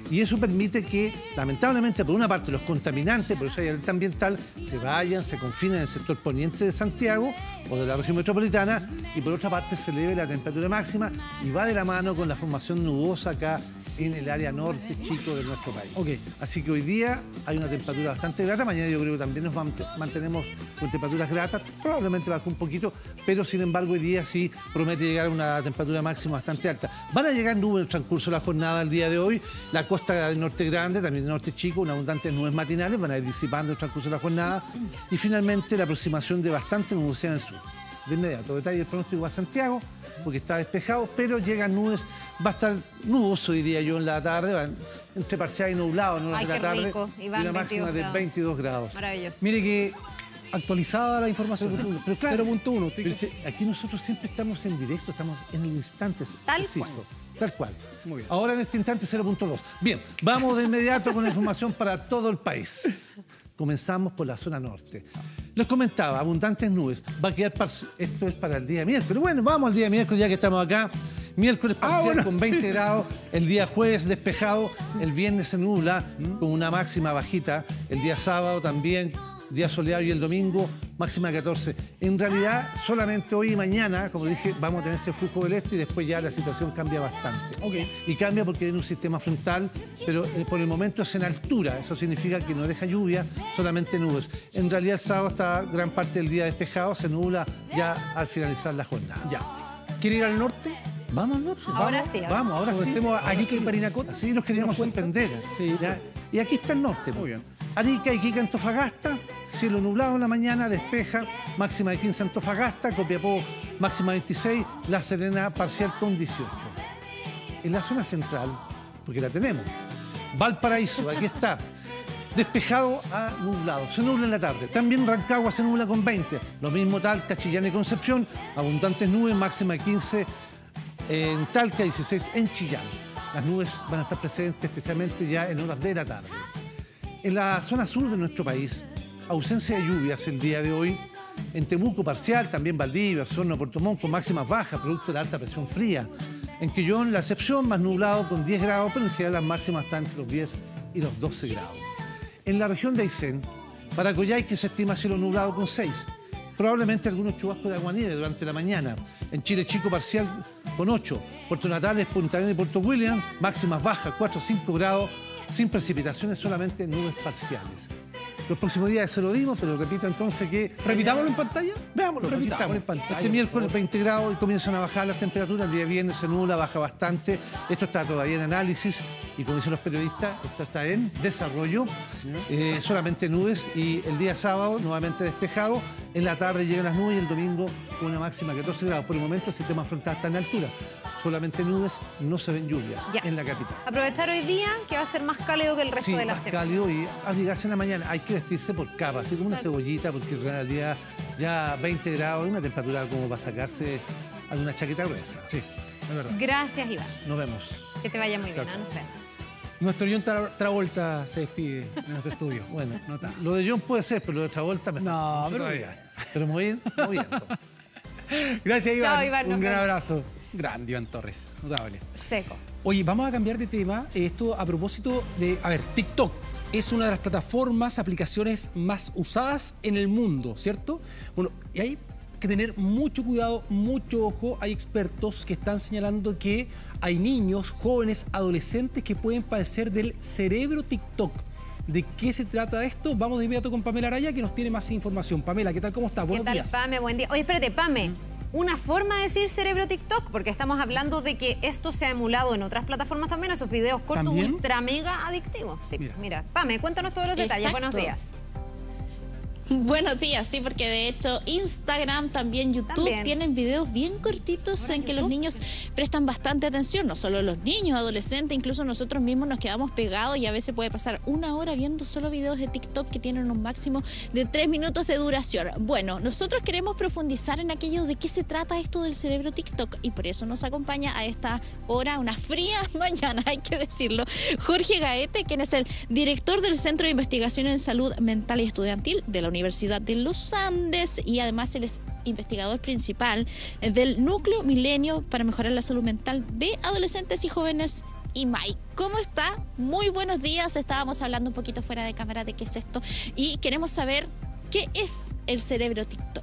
y eso permite que, lamentablemente, por una parte, los contaminantes, por eso hay alerta ambiental, se vayan, se confinen en el sector poniente de Santiago o de la región metropolitana, y por otra parte se eleve la temperatura máxima y va de la mano con la formación nubosa acá en el área norte chico de nuestro país.
Okay.
Así que hoy día hay una temperatura bastante grata, mañana yo creo que también nos mantenemos con temperaturas gratas, probablemente bajó un poquito, pero sin embargo hoy día sí promete llegar a una temperatura máxima bastante alta. Van a llegar nubes en el transcurso de la jornada el día de hoy, la costa del norte grande, también del norte chico, una abundante nubes matinales, van a ir disipando en el transcurso de la jornada, y finalmente la aproximación de bastante nubosidad en el sur. De inmediato, detalle del pronóstico a Santiago, porque está despejado, pero llegan nubes, va a estar nuboso, diría yo, en la tarde, van entre parcial y nublado en horas
Ay,
de la
qué
tarde,
rico. Y van
una máxima de
grados.
veintidós grados.
Maravilloso.
Mire que actualizada la información.
Pero, pero claro,
cero punto uno.
pero aquí nosotros siempre estamos en directo, estamos en el instante.
Tal
preciso,
cual.
Tal cual.
Muy bien.
Ahora en este instante cero punto dos. Bien, vamos de inmediato con la información para todo el país. Comenzamos por la zona norte. Les comentaba, abundantes nubes. Va a quedar, esto es para el día miércoles. Bueno, vamos al día miércoles ya que estamos acá. Miércoles parcial ah, bueno. con veinte grados, el día jueves despejado, el viernes se nubla con una máxima bajita, el día sábado también, día soleado, y el domingo máxima catorce. En realidad, solamente hoy y mañana, como dije, vamos a tener ese flujo del este y después ya la situación cambia bastante.
Okay.
Y cambia porque viene un sistema frontal, pero por el momento es en altura. Eso significa que no deja lluvia, solamente nubes. En realidad, el sábado está gran parte del día despejado, se nubla ya al finalizar la jornada.
Ya. ¿Quiere ir al norte?
Vamos al norte.
Ahora
vamos,
sí. Ahora
vamos, ahora sí.
Comencemos a Arica y Parinacota.
Así nos queríamos sorprender.
Sí,
¿ya? Y aquí está el norte.
Muy bien.
Arica, Iquique, Antofagasta, cielo nublado en la mañana, despeja, máxima de quince Antofagasta, Copiapó máxima veintiséis, La Serena parcial con dieciocho. En la zona central, porque la tenemos, Valparaíso, aquí está, despejado a nublado, se nubla en la tarde. También Rancagua se nubla con veinte, lo mismo Talca, Chillán y Concepción, abundantes nubes, máxima de quince en Talca, dieciséis en Chillán. Las nubes van a estar presentes especialmente ya en horas de la tarde. En la zona sur de nuestro país, ausencia de lluvias el día de hoy. En Temuco parcial, también Valdivia, Osorno, Puerto Montt con máximas bajas, producto de la alta presión fría. En Quillón, la excepción, más nublado con diez grados, pero en general las máximas están entre los diez y los doce grados. En la región de Aysén, para Coyhaique se estima cielo nublado con seis. Probablemente algunos chubascos de aguanieve durante la mañana. En Chile Chico parcial con ocho. Puerto Natales, Punta Arenas y Puerto William, máximas bajas, cuatro a cinco grados. Sin precipitaciones, solamente nubes parciales. Los próximos días se lo dimos, pero repito entonces que...
¿Repitámoslo en pantalla?
Veámoslo,
Repitámoslo en pantalla.
Este miércoles veinte grados y comienzan a bajar las temperaturas. El día viernes se nubla, baja bastante. Esto está todavía en análisis y, como dicen los periodistas, esto está en desarrollo. Eh, solamente nubes, y el día sábado nuevamente despejado. En la tarde llegan las nubes y el domingo una máxima de catorce grados. Por el momento el sistema frontal está en altura. Solamente nubes, no se ven lluvias
ya.
en la capital.
Aprovechar hoy día que va a ser más cálido que el resto
sí,
de la
más
semana.
cálido, y abrigarse en la mañana. Hay que vestirse por capa, así como una cebollita, porque en realidad ya veinte grados, una temperatura como para sacarse alguna chaqueta gruesa.
Sí, es verdad.
Gracias, Iván.
Nos vemos.
Que te vaya muy
Chao,
bien.
chao.
Nos vemos.
Nuestro John Tra Travolta se despide en nuestro estudio.
Bueno,
no está.
Lo de John puede ser, pero lo de Travolta me
No, pero...
Pero muy bien, muy bien.
Gracias, Iván.
Chao, Iván.
Un gran abrazo. Grande, Iván Torres. Notable.
Seco.
Oye, vamos a cambiar de tema. Esto a propósito de... A ver, TikTok es una de las plataformas, aplicaciones más usadas en el mundo, ¿cierto? Bueno, y hay que tener mucho cuidado, mucho ojo. Hay expertos que están señalando que hay niños, jóvenes, adolescentes que pueden padecer del cerebro TikTok. ¿De qué se trata esto? Vamos de inmediato con Pamela Araya, que nos tiene más información. Pamela, ¿qué tal? ¿Cómo estás? Buenos
¿Qué tal,
días.
Pame? Buen día. Oye, espérate, Pame. Una forma de decir cerebro TikTok, porque estamos hablando de que esto se ha emulado en otras plataformas también, esos videos cortos
¿También?
ultra mega adictivos. Sí, mira. mira. Pame, cuéntanos todos los detalles.
Exacto.
Buenos días.
Buenos días, sí, porque de hecho Instagram, también YouTube
También.
tienen videos bien cortitos
Ahora
en que
YouTube,
los niños
sí.
prestan bastante atención, no solo los niños, adolescentes, incluso nosotros mismos nos quedamos pegados y a veces puede pasar una hora viendo solo videos de TikTok que tienen un máximo de tres minutos de duración. Bueno, nosotros queremos profundizar en aquello de qué se trata esto del cerebro TikTok y por eso nos acompaña a esta hora, una fría mañana, hay que decirlo, Jorge Gaete, quien es el director del Centro de Investigación en Salud Mental y Estudiantil de la Universidad de los Andes, y además él es investigador principal del Núcleo Milenio para mejorar la salud mental de adolescentes y jóvenes y Mike. ¿Cómo está? Muy buenos días. Estábamos hablando un poquito fuera de cámara de qué es esto y queremos saber qué es el cerebro TikTok.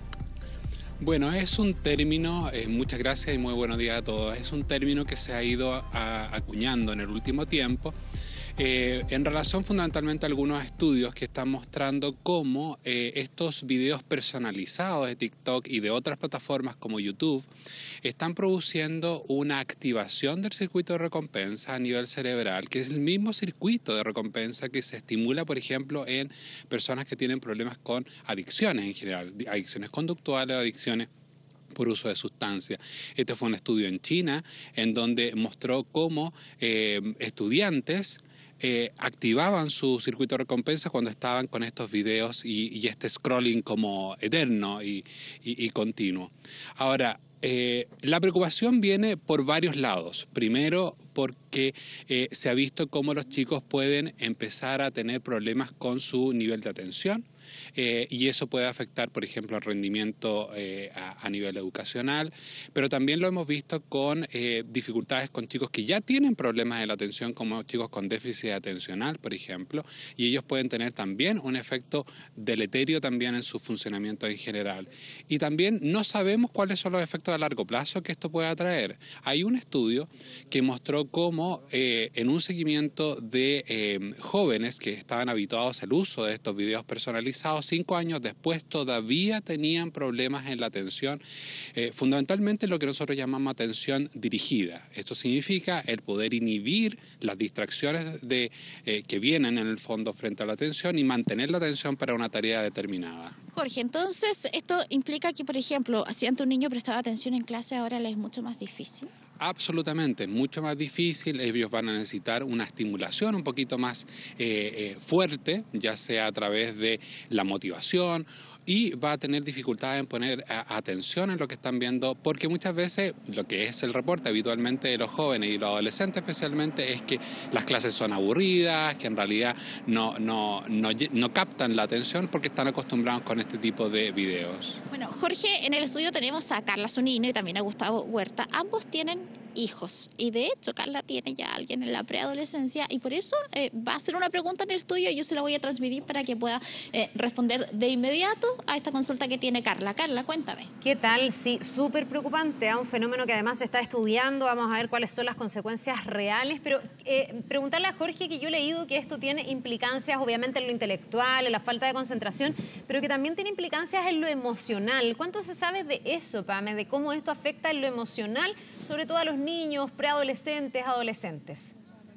Bueno, es un término, eh, muchas gracias y muy buenos días a todos, es un término que se ha ido a, acuñando en el último tiempo eh, en relación fundamentalmente a algunos estudios que están mostrando cómo eh, estos videos personalizados de TikTok y de otras plataformas como YouTube están produciendo una activación del circuito de recompensa a nivel cerebral, que es el mismo circuito de recompensa que se estimula, por ejemplo, en personas que tienen problemas con adicciones en general, adicciones conductuales o adicciones por uso de sustancias. Este fue un estudio en China en donde mostró cómo eh, estudiantes Eh, activaban su circuito de recompensa cuando estaban con estos videos y, y este scrolling como eterno y, y, y continuo. Ahora, eh, la preocupación viene por varios lados. Primero, porque eh, se ha visto cómo los chicos pueden empezar a tener problemas con su nivel de atención. Eh, y eso puede afectar, por ejemplo, el rendimiento eh, a, a nivel educacional, pero también lo hemos visto con eh, dificultades con chicos que ya tienen problemas de la atención, como chicos con déficit atencional, por ejemplo, y ellos pueden tener también un efecto deleterio también en su funcionamiento en general. Y también no sabemos cuáles son los efectos a largo plazo que esto puede traer. Hay un estudio que mostró cómo eh, en un seguimiento de eh, jóvenes que estaban habituados al uso de estos videos personalizados, cinco años después todavía tenían problemas en la atención, eh, fundamentalmente lo que nosotros llamamos atención dirigida. Esto significa el poder inhibir las distracciones de, eh, que vienen en el fondo frente a la atención y mantener la atención para una tarea determinada.
Jorge, entonces esto implica que, por ejemplo, si antes un niño prestaba atención en clase, ahora le es mucho más difícil.
Absolutamente, mucho más difícil. Ellos van a necesitar una estimulación un poquito más eh, eh, fuerte, ya sea a través de la motivación, y va a tener dificultad en poner a, atención en lo que están viendo, porque muchas veces lo que es el reporte habitualmente de los jóvenes y los adolescentes especialmente es que las clases son aburridas, que en realidad no, no, no, no captan la atención porque están acostumbrados con este tipo de videos.
Bueno, Jorge, en el estudio tenemos a Carla Zunino y también a Gustavo Huerta. Ambos tienen hijos y de hecho Carla tiene ya a alguien en la preadolescencia y por eso eh, va a hacer una pregunta en el estudio y yo se la voy a transmitir para que pueda eh, responder de inmediato a esta consulta que tiene Carla. Carla, cuéntame.
¿Qué tal? Sí, súper preocupante, ¿eh? Un fenómeno que además se está estudiando, vamos a ver cuáles son las consecuencias reales, pero eh, preguntarle a Jorge, que yo he leído que esto tiene implicancias obviamente en lo intelectual, en la falta de concentración, pero que también tiene implicancias en lo emocional. ¿Cuánto se sabe de eso, Pame, de cómo esto afecta en lo emocional, sobre todo a los niños, preadolescentes, adolescentes?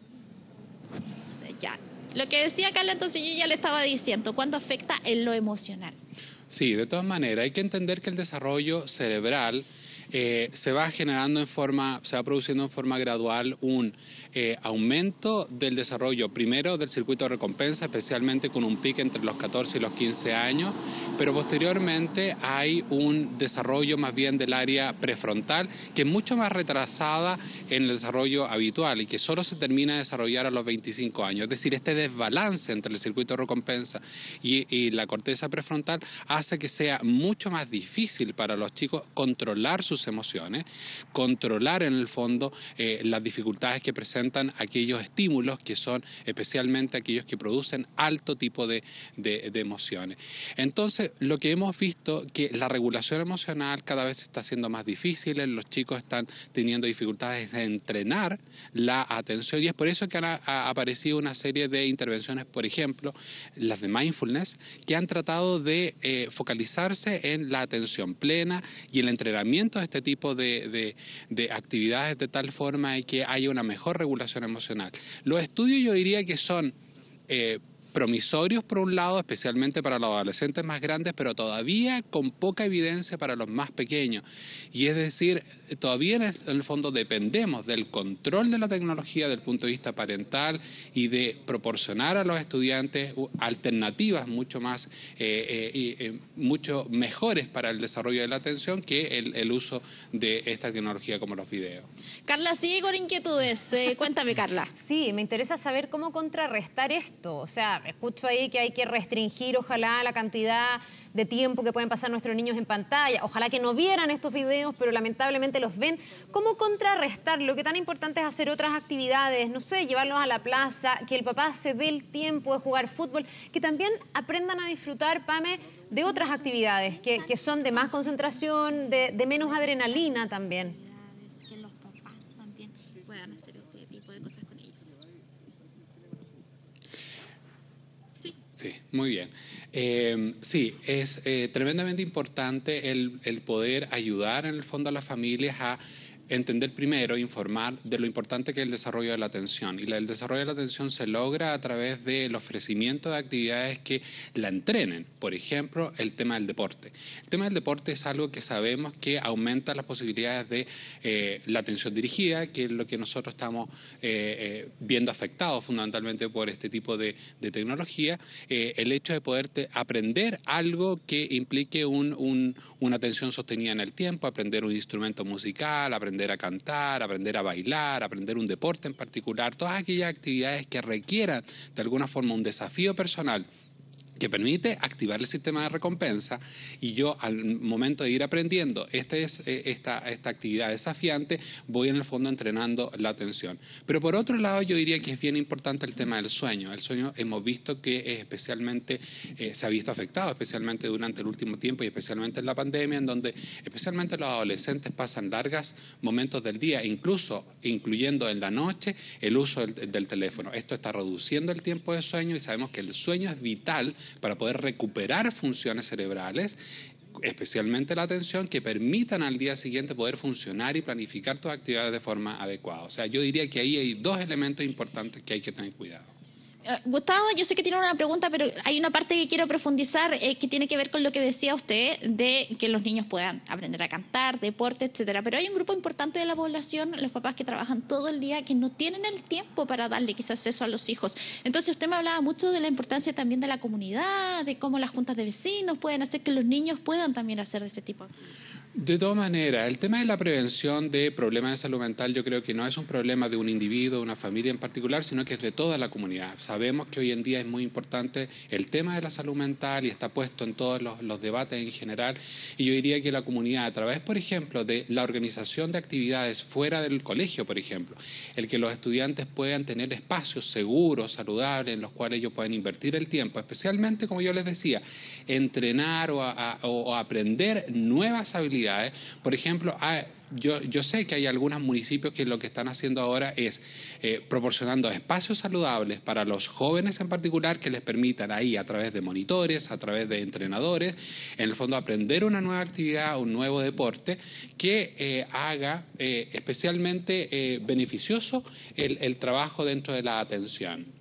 Ya, lo que decía Carla, entonces yo ya le estaba diciendo, ¿cuánto afecta en lo emocional?
Sí, de todas maneras, hay que entender que el desarrollo cerebral eh, se va generando en forma, se va produciendo en forma gradual un eh, aumento del desarrollo, primero del circuito de recompensa, especialmente con un pico entre los catorce y los quince años, pero posteriormente hay un desarrollo más bien del área prefrontal, que es mucho más retrasada en el desarrollo habitual y que solo se termina de desarrollar a los veinticinco años. Es decir, este desbalance entre el circuito de recompensa y, y la corteza prefrontal hace que sea mucho más difícil para los chicos controlar sus emociones, controlar en el fondo eh, las dificultades que presentan aquellos estímulos que son especialmente aquellos que producen alto tipo de, de, de emociones. Entonces, lo que hemos visto que la regulación emocional cada vez está siendo más difícil, los chicos están teniendo dificultades de entrenar la atención y es por eso que han a, a aparecido una serie de intervenciones, por ejemplo, las de mindfulness, que han tratado de eh, focalizarse en la atención plena y el entrenamiento de este tipo de, de, de actividades de tal forma que haya una mejor regulación emocional. Los estudios yo diría que son eh, promisorios por un lado, especialmente para los adolescentes más grandes, pero todavía con poca evidencia para los más pequeños. Y es decir, todavía en el, en el fondo dependemos del control de la tecnología desde el punto de vista parental y de proporcionar a los estudiantes alternativas mucho más, eh, eh, eh, mucho mejores para el desarrollo de la atención que el, el uso de esta tecnología como los videos.
Carla, sigue con inquietudes. Eh, cuéntame, Carla.
Sí, me interesa saber cómo contrarrestar esto. O sea, escucho ahí que hay que restringir, ojalá, la cantidad de tiempo que pueden pasar nuestros niños en pantalla. Ojalá que no vieran estos videos, pero lamentablemente los ven. ¿Cómo contrarrestarlo? ¿Qué tan importante es hacer otras actividades? No sé, llevarlos a la plaza, que el papá se dé el tiempo de jugar fútbol, que también aprendan a disfrutar, Pame, de otras actividades que, que son de más concentración, de, de menos adrenalina también.
Que los papás también puedan hacer este tipo de cosas con ellos.
Sí, sí, muy bien. Eh, sí, es eh, tremendamente importante el, el poder ayudar en el fondo a las familias a entender primero, informar de lo importante que es el desarrollo de la atención. Y la, el desarrollo de la atención se logra a través del ofrecimiento de actividades que la entrenen. Por ejemplo, el tema del deporte. El tema del deporte es algo que sabemos que aumenta las posibilidades de eh, la atención dirigida, que es lo que nosotros estamos eh, eh, viendo afectados fundamentalmente por este tipo de, de tecnología. Eh, el hecho de poder aprender algo que implique un, un, una atención sostenida en el tiempo, aprender un instrumento musical, aprender aprender a cantar, aprender a bailar, aprender un deporte en particular, todas aquellas actividades que requieran de alguna forma un desafío personal que permite activar el sistema de recompensa, y yo al momento de ir aprendiendo este es, esta, esta actividad desafiante, voy en el fondo entrenando la atención. Pero por otro lado yo diría que es bien importante el tema del sueño. El sueño hemos visto que es especialmente eh, se ha visto afectado, especialmente durante el último tiempo y especialmente en la pandemia, en donde especialmente los adolescentes pasan largos momentos del día, incluso incluyendo en la noche el uso del, del teléfono. Esto está reduciendo el tiempo de sueño y sabemos que el sueño es vital para poder recuperar funciones cerebrales, especialmente la atención, que permitan al día siguiente poder funcionar y planificar tus actividades de forma adecuada. O sea, yo diría que ahí hay dos elementos importantes que hay que tener cuidado.
Uh, Gustavo, yo sé que tiene una pregunta, pero hay una parte que quiero profundizar eh, que tiene que ver con lo que decía usted de que los niños puedan aprender a cantar, deporte, etcétera. Pero hay un grupo importante de la población, los papás que trabajan todo el día, que no tienen el tiempo para darle quizás eso a los hijos. Entonces usted me hablaba mucho de la importancia también de la comunidad, de cómo las juntas de vecinos pueden hacer que los niños puedan también hacer ese tipo de actividades.
De todas maneras, el tema de la prevención de problemas de salud mental yo creo que no es un problema de un individuo, de una familia en particular, sino que es de toda la comunidad. Sabemos que hoy en día es muy importante el tema de la salud mental y está puesto en todos los, los debates en general, y yo diría que la comunidad, a través, por ejemplo, de la organización de actividades fuera del colegio, por ejemplo, el que los estudiantes puedan tener espacios seguros, saludables, en los cuales ellos puedan invertir el tiempo, especialmente, como yo les decía, entrenar o, a, a, o aprender nuevas habilidades. Por ejemplo, hay, yo, yo sé que hay algunos municipios que lo que están haciendo ahora es eh, proporcionando espacios saludables para los jóvenes en particular, que les permitan ahí, a través de monitores, a través de entrenadores, en el fondo aprender una nueva actividad, un nuevo deporte que eh, haga eh, especialmente eh, beneficioso el, el trabajo dentro de la atención.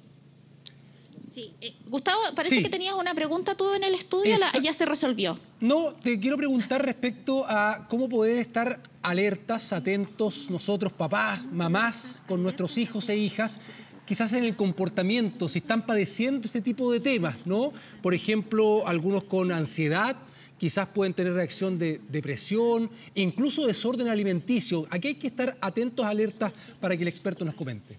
Sí. Eh, Gustavo, parece
sí.
que tenías una pregunta tú en el estudio, la, ya se resolvió.
No, te quiero preguntar respecto a cómo poder estar alertas, atentos nosotros, papás, mamás, con nuestros hijos e hijas, quizás en el comportamiento, si están padeciendo este tipo de temas, ¿no? Por ejemplo, algunos con ansiedad, quizás pueden tener reacción de depresión, incluso desorden alimenticio. Aquí hay que estar atentos, alertas, para que el experto nos comente.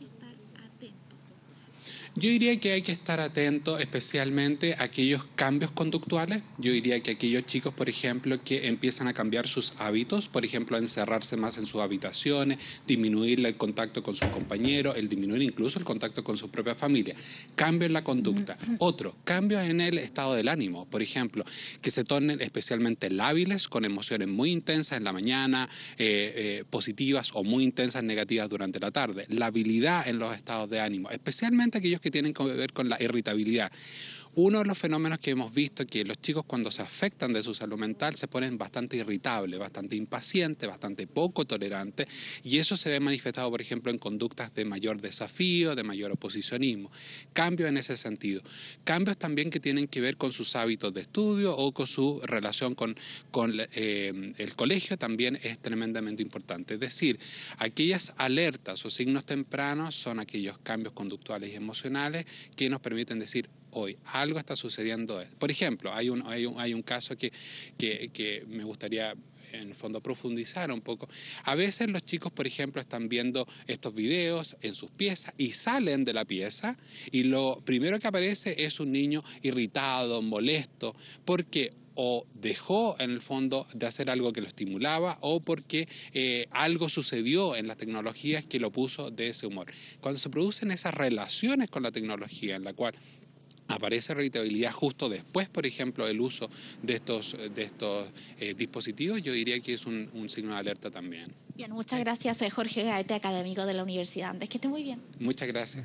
Yo diría que hay que estar atento especialmente a aquellos cambios conductuales. Yo diría que aquellos chicos, por ejemplo, que empiezan a cambiar sus hábitos, por ejemplo, a encerrarse más en sus habitaciones, disminuir el contacto con sus compañeros, el disminuir incluso el contacto con su propia familia. Cambio en la conducta. Otro, cambios en el estado del ánimo. Por ejemplo, que se tornen especialmente lábiles, con emociones muy intensas en la mañana, eh, eh, positivas o muy intensas negativas durante la tarde. La habilidad en los estados de ánimo, especialmente aquellos que tienen que ver con la irritabilidad. Uno de los fenómenos que hemos visto es que los chicos, cuando se afectan de su salud mental, se ponen bastante irritables, bastante impacientes, bastante poco tolerantes, y eso se ve manifestado, por ejemplo, en conductas de mayor desafío, de mayor oposicionismo. Cambios en ese sentido. Cambios también que tienen que ver con sus hábitos de estudio o con su relación con, con eh, el colegio, también es tremendamente importante. Es decir, aquellas alertas o signos tempranos son aquellos cambios conductuales y emocionales que nos permiten decir: hoy. Algo está sucediendo. Por ejemplo, hay un, hay un, hay un caso que, que, que me gustaría en el fondo profundizar un poco. A veces los chicos, por ejemplo, están viendo estos videos en sus piezas y salen de la pieza y lo primero que aparece es un niño irritado, molesto, porque o dejó en el fondo de hacer algo que lo estimulaba o porque eh, algo sucedió en las tecnologías que lo puso de ese humor. Cuando se producen esas relaciones con la tecnología en la cual aparece irritabilidad justo después, por ejemplo, del uso de estos, de estos eh, dispositivos, yo diría que es un, un signo de alerta también.
Bien, muchas gracias, Jorge Gaete, académico de la Universidad Andes. Que esté muy bien.
Muchas gracias.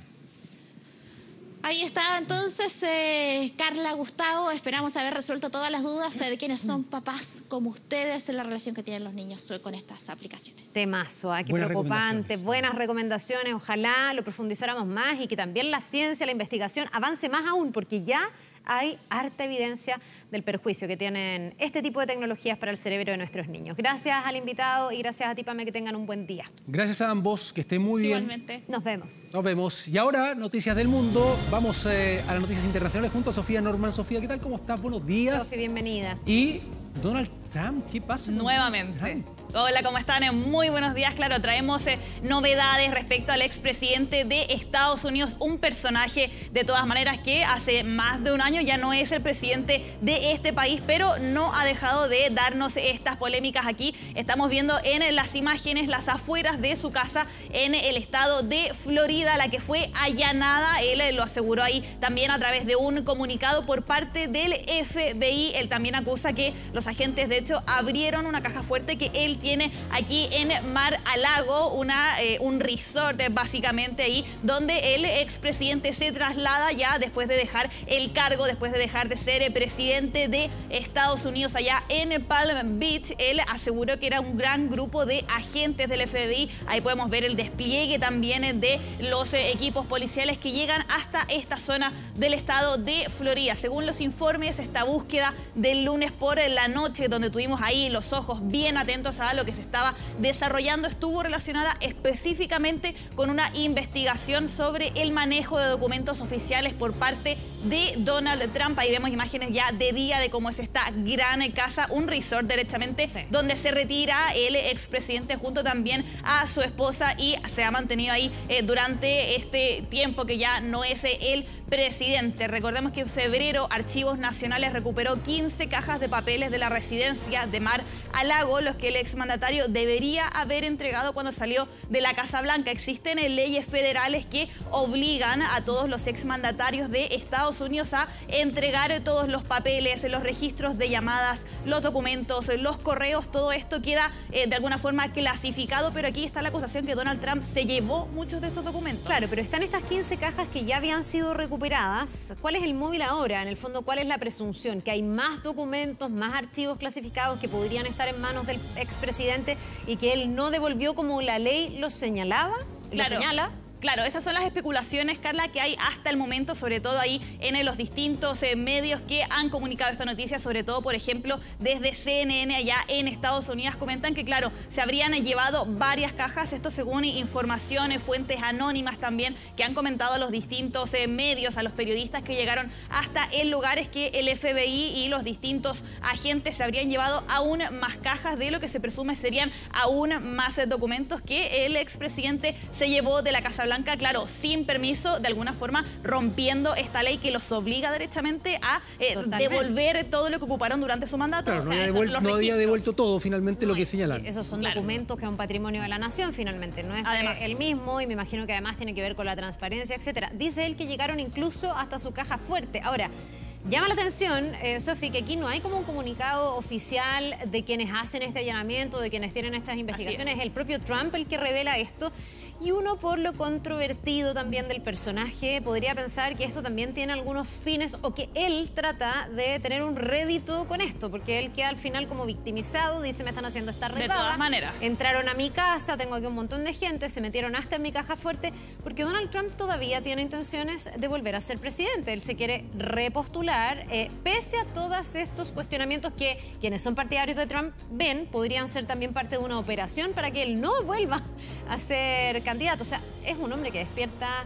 Ahí estaba entonces eh, Carla Gustavo. Esperamos haber resuelto todas las dudas eh, de quienes son papás como ustedes en la relación que tienen los niños con estas aplicaciones.
Temazo, ¿eh? Qué
Buenas
preocupante.
recomendaciones.
Buenas recomendaciones. Ojalá lo profundizáramos más y que también la ciencia, la investigación avance más aún, porque ya hay harta evidencia del perjuicio que tienen este tipo de tecnologías para el cerebro de nuestros niños. Gracias al invitado y gracias a ti, Pame, que tengan un buen día.
Gracias a ambos, que estén muy bien.
Igualmente.
Nos vemos.
Nos vemos. Y ahora, noticias del mundo. Vamos eh, a las noticias internacionales junto a Sofía Norman. Sofía, ¿qué tal? ¿Cómo estás? Buenos días.
Sofía, bienvenida.
Y Donald Trump, ¿qué pasa?
Nuevamente.
Trump?
Hola, ¿cómo están? Muy buenos días. Claro, traemos eh, novedades respecto al expresidente de Estados Unidos, un personaje de todas maneras que hace más de un año ya no es el presidente de este país, pero no ha dejado de darnos estas polémicas aquí. Estamos viendo en las imágenes las afueras de su casa en el estado de Florida, la que fue allanada. Él lo aseguró ahí también a través de un comunicado por parte del F B I. Él también acusa que los agentes, de hecho, abrieron una caja fuerte que él tiene aquí en Mar-a-Lago, una, eh, un resort eh, básicamente ahí, donde el expresidente se traslada ya después de dejar el cargo, después de dejar de ser eh, presidente de Estados Unidos allá en Palm Beach. Él aseguró que era un gran grupo de agentes del F B I. Ahí podemos ver el despliegue también eh, de los eh, equipos policiales que llegan hasta esta zona del estado de Florida. Según los informes, esta búsqueda del lunes por la noche, donde tuvimos ahí los ojos bien atentos a lo que se estaba desarrollando, estuvo relacionada específicamente con una investigación sobre el manejo de documentos oficiales por parte de Donald Trump. Ahí vemos imágenes ya de día de cómo es esta gran casa, un resort derechamente, sí, donde se retira el expresidente junto también a su esposa y se ha mantenido ahí eh, durante este tiempo que ya no es eh, el presidente. Recordemos que en febrero Archivos Nacionales recuperó quince cajas de papeles de la residencia de Mar-a-Lago, los que el exmandatario debería haber entregado cuando salió de la Casa Blanca. Existen leyes federales que obligan a todos los exmandatarios de Estados Unidos a entregar todos los papeles, los registros de llamadas, los documentos, los correos. Todo esto queda eh, de alguna forma clasificado, pero aquí está la acusación que Donald Trump se llevó muchos de estos documentos.
Claro, pero están estas quince cajas que ya habían sido recuperadas. ¿Cuál es el móvil ahora? En el fondo, ¿cuál es la presunción? Que hay más documentos, más archivos clasificados que podrían estar en manos del expresidente y que él no devolvió como la ley lo señalaba, lo
Claro.
señala.
Claro, esas son las especulaciones, Carla, que hay hasta el momento, sobre todo ahí en los distintos eh, medios que han comunicado esta noticia, sobre todo, por ejemplo, desde C N N allá en Estados Unidos, comentan que, claro, se habrían eh, llevado varias cajas, esto según informaciones, fuentes anónimas también, que han comentado a los distintos eh, medios, a los periodistas que llegaron hasta el lugar, es que el F B I y los distintos agentes se habrían llevado aún más cajas de lo que se presume serían aún más eh, documentos que el expresidente se llevó de la Casa Blanca. Blanca, claro, sin permiso, de alguna forma rompiendo esta ley que los obliga derechamente a eh, devolver todo lo que ocuparon durante su mandato.
Claro,
O sea,
no, había
esos-
devuelto,
los
no había
registros.
devuelto todo finalmente lo que señalan.
Esos son
Claro.
documentos que es un patrimonio de la nación finalmente, no es de
Además.
él mismo, y me imagino que además tiene que ver con la transparencia, etcétera. Dice él que llegaron incluso hasta su caja fuerte. Ahora, llama la atención, eh, Sofi, que aquí no hay como un comunicado oficial de quienes hacen este allanamiento, de quienes tienen estas investigaciones. Es el propio Trump el que revela esto. Y uno, por lo controvertido también del personaje, podría pensar que esto también tiene algunos fines o que él trata de tener un rédito con esto, porque él queda al final como victimizado, dice, me están haciendo esta
De
redada.
todas maneras.
Entraron a mi casa, tengo aquí un montón de gente, se metieron hasta en mi caja fuerte, porque Donald Trump todavía tiene intenciones de volver a ser presidente. Él se quiere repostular, eh, pese a todos estos cuestionamientos que quienes son partidarios de Trump ven, podrían ser también parte de una operación para que él no vuelva a ser candidato. O sea, es un hombre que despierta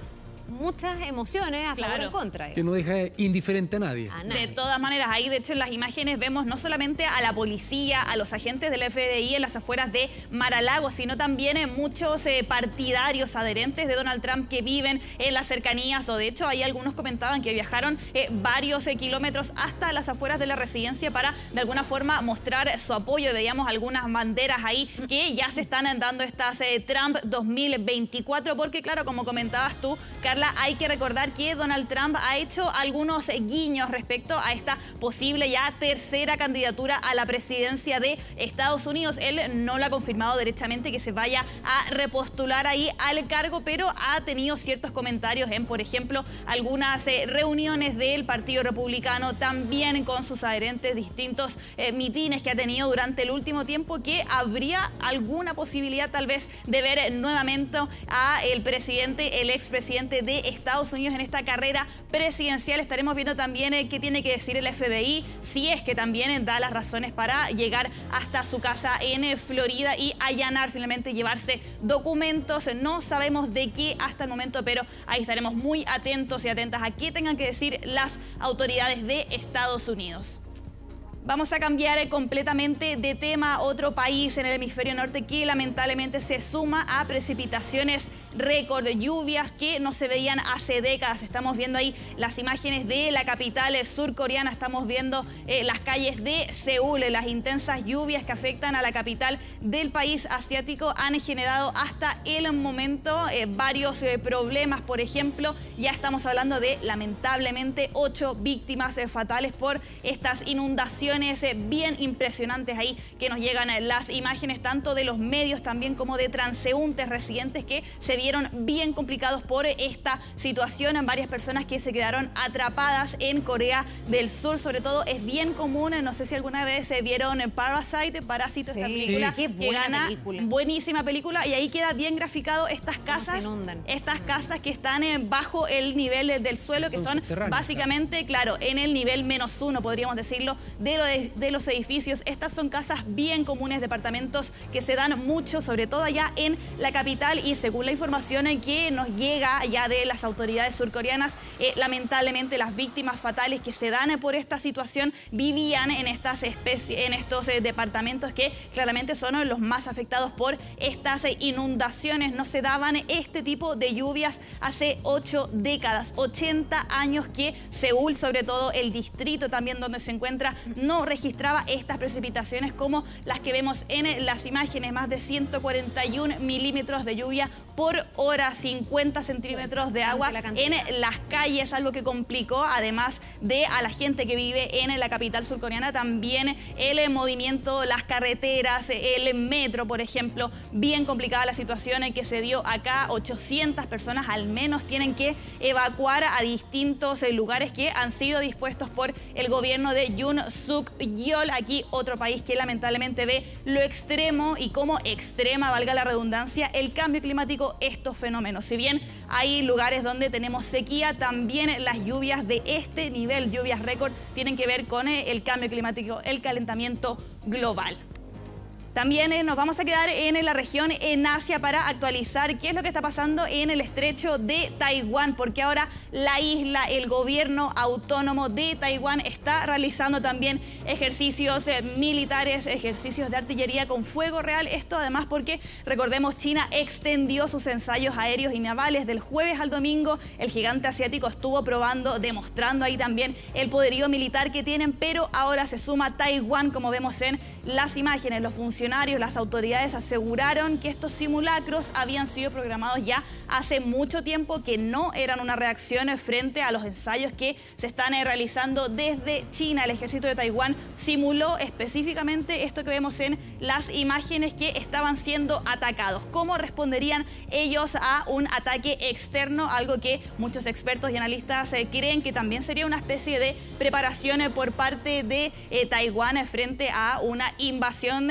muchas emociones a favor o en contra.
Que no deja indiferente a nadie.
A
De todas maneras, ahí de hecho en las imágenes vemos no solamente a la policía, a los agentes del F B I en las afueras de Mar-a-Lago, sino también en muchos eh, partidarios adherentes de Donald Trump que viven en las cercanías, o de hecho ahí algunos comentaban que viajaron eh, varios eh, kilómetros hasta las afueras de la residencia para de alguna forma mostrar su apoyo. Veíamos algunas banderas ahí que ya se están dando estas eh, Trump dos mil veinticuatro, porque claro, como comentabas tú, Carla, hay que recordar que Donald Trump ha hecho algunos guiños respecto a esta posible ya tercera candidatura a la presidencia de Estados Unidos. Él no lo ha confirmado derechamente que se vaya a repostular ahí al cargo, pero ha tenido ciertos comentarios en, por ejemplo, algunas eh, reuniones del Partido Republicano, también con sus adherentes, distintos eh, mitines que ha tenido durante el último tiempo, que habría alguna posibilidad tal vez de ver nuevamente a el presidente, el expresidente de Estados Unidos en esta carrera presidencial. Estaremos viendo también eh, qué tiene que decir el F B I, si es que también eh, da las razones para llegar hasta su casa en eh, Florida y allanar, finalmente llevarse documentos. No sabemos de qué hasta el momento, pero ahí estaremos muy atentos y atentas a qué tengan que decir las autoridades de Estados Unidos. Vamos a cambiar eh, completamente de tema. Otro país en el hemisferio norte que lamentablemente se suma a precipitaciones récord, de lluvias que no se veían hace décadas. Estamos viendo ahí las imágenes de la capital surcoreana, estamos viendo eh, las calles de Seúl. Las intensas lluvias que afectan a la capital del país asiático han generado hasta el momento eh, varios eh, problemas. Por ejemplo, ya estamos hablando de lamentablemente ocho víctimas eh, fatales por estas inundaciones eh, bien impresionantes ahí que nos llegan eh, las imágenes tanto de los medios también como de transeúntes residentes que se vieron bien complicados por esta situación. En varias personas que se quedaron atrapadas en Corea del Sur, sobre todo es bien común, no sé si alguna vez se vieron Parasite, Parásito, sí, esta película, sí, que gana película. Buenísima película, y ahí queda bien graficado estas casas, estas casas que están bajo el nivel del suelo, que son, son básicamente, claro, en el nivel menos uno, podríamos decirlo, de, lo de, de los edificios. Estas son casas bien comunes, departamentos que se dan mucho, sobre todo allá en la capital, y según la información que nos llega ya de las autoridades surcoreanas, eh, lamentablemente las víctimas fatales que se dan por esta situación vivían en estas especies, en estos eh, departamentos que claramente son los más afectados por estas eh, inundaciones. No se daban este tipo de lluvias hace ocho décadas, ochenta años que Seúl, sobre todo el distrito también donde se encuentra, no registraba estas precipitaciones como las que vemos en las imágenes, más de ciento cuarenta y un milímetros de lluvia por hora, cincuenta centímetros de agua en las calles, algo que complicó, además de a la gente que vive en la capital surcoreana, también el movimiento, las carreteras, el metro, por ejemplo. Bien complicada la situación que se dio acá. ochocientas personas al menos tienen que evacuar a distintos lugares que han sido dispuestos por el gobierno de Yoon Suk Yeol. Aquí otro país que lamentablemente ve lo extremo y como extrema, valga la redundancia, el cambio climático, estos fenómenos. Si bien hay lugares donde tenemos sequía, también las lluvias de este nivel, lluvias récord, tienen que ver con el cambio climático, el calentamiento global. También eh, nos vamos a quedar en la región, en Asia, para actualizar qué es lo que está pasando en el estrecho de Taiwán, porque ahora la isla, el gobierno autónomo de Taiwán está realizando también ejercicios eh, militares, ejercicios de artillería con fuego real. Esto además porque, recordemos, China extendió sus ensayos aéreos y navales del jueves al domingo. El gigante asiático estuvo probando, demostrando ahí también el poderío militar que tienen, pero ahora se suma Taiwán, como vemos en las imágenes. Los funcionarios Las autoridades aseguraron que estos simulacros habían sido programados ya hace mucho tiempo, que no eran una reacción frente a los ensayos que se están realizando desde China. El ejército de Taiwán simuló específicamente esto que vemos en las imágenes, que estaban siendo atacados. ¿Cómo responderían ellos a un ataque externo? Algo que muchos expertos y analistas eh, creen que también sería una especie de preparación eh, por parte de eh, Taiwán eh, frente a una invasión eh, de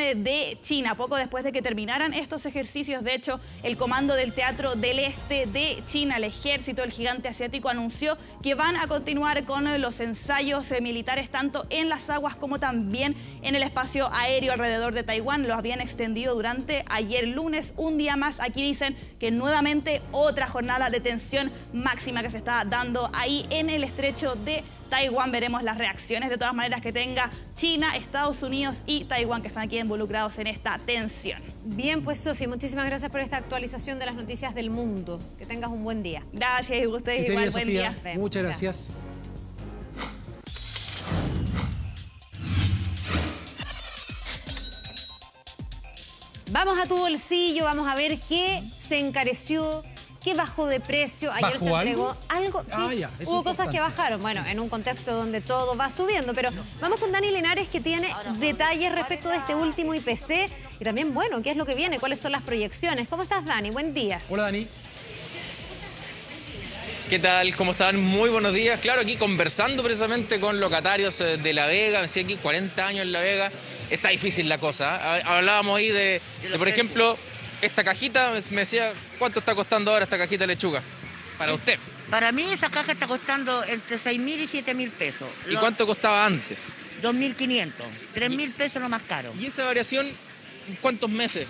de China. Poco después de que terminaran estos ejercicios, de hecho, el Comando del Teatro del Este de China, el ejército, el gigante asiático, anunció que van a continuar con los ensayos eh, militares tanto en las aguas como también en el espacio aéreo alrededor de Taiwán. Los habían extendido durante ayer lunes, un día más. Aquí dicen que nuevamente otra jornada de tensión máxima que se está dando ahí en el estrecho de Taiwán. Veremos las reacciones de todas maneras que tenga China, Estados Unidos y Taiwán, que están aquí involucrados en esta tensión.
Bien, pues Sofi, muchísimas gracias por esta actualización de las noticias del mundo. Que tengas un buen día.
Gracias, y ustedes igual, buen día.
Muchas gracias. gracias.
Vamos a tu bolsillo, vamos a ver qué se encareció, qué bajó de precio. Ayer se entregó algo. algo sí,
ah, ya,
hubo
importante.
cosas que bajaron, bueno, en un contexto donde todo va subiendo. Pero vamos con Dani Linares, que tiene detalles respecto de este último I P C y también, bueno, qué es lo que viene, cuáles son las proyecciones. ¿Cómo estás, Dani? Buen día.
Hola, Dani.
¿Qué tal? ¿Cómo están? Muy buenos días. Claro, aquí conversando precisamente con locatarios de La Vega. Me decía aquí cuarenta años en La Vega. Está difícil la cosa. Hablábamos ahí de, de, por ejemplo, esta cajita. Me decía, ¿cuánto está costando ahora esta cajita de lechuga? Para usted.
Para mí esa caja está costando entre seis mil y siete mil pesos.
¿Y cuánto costaba antes?
dos mil quinientos. tres mil pesos lo más caro.
¿Y esa variación cuántos meses?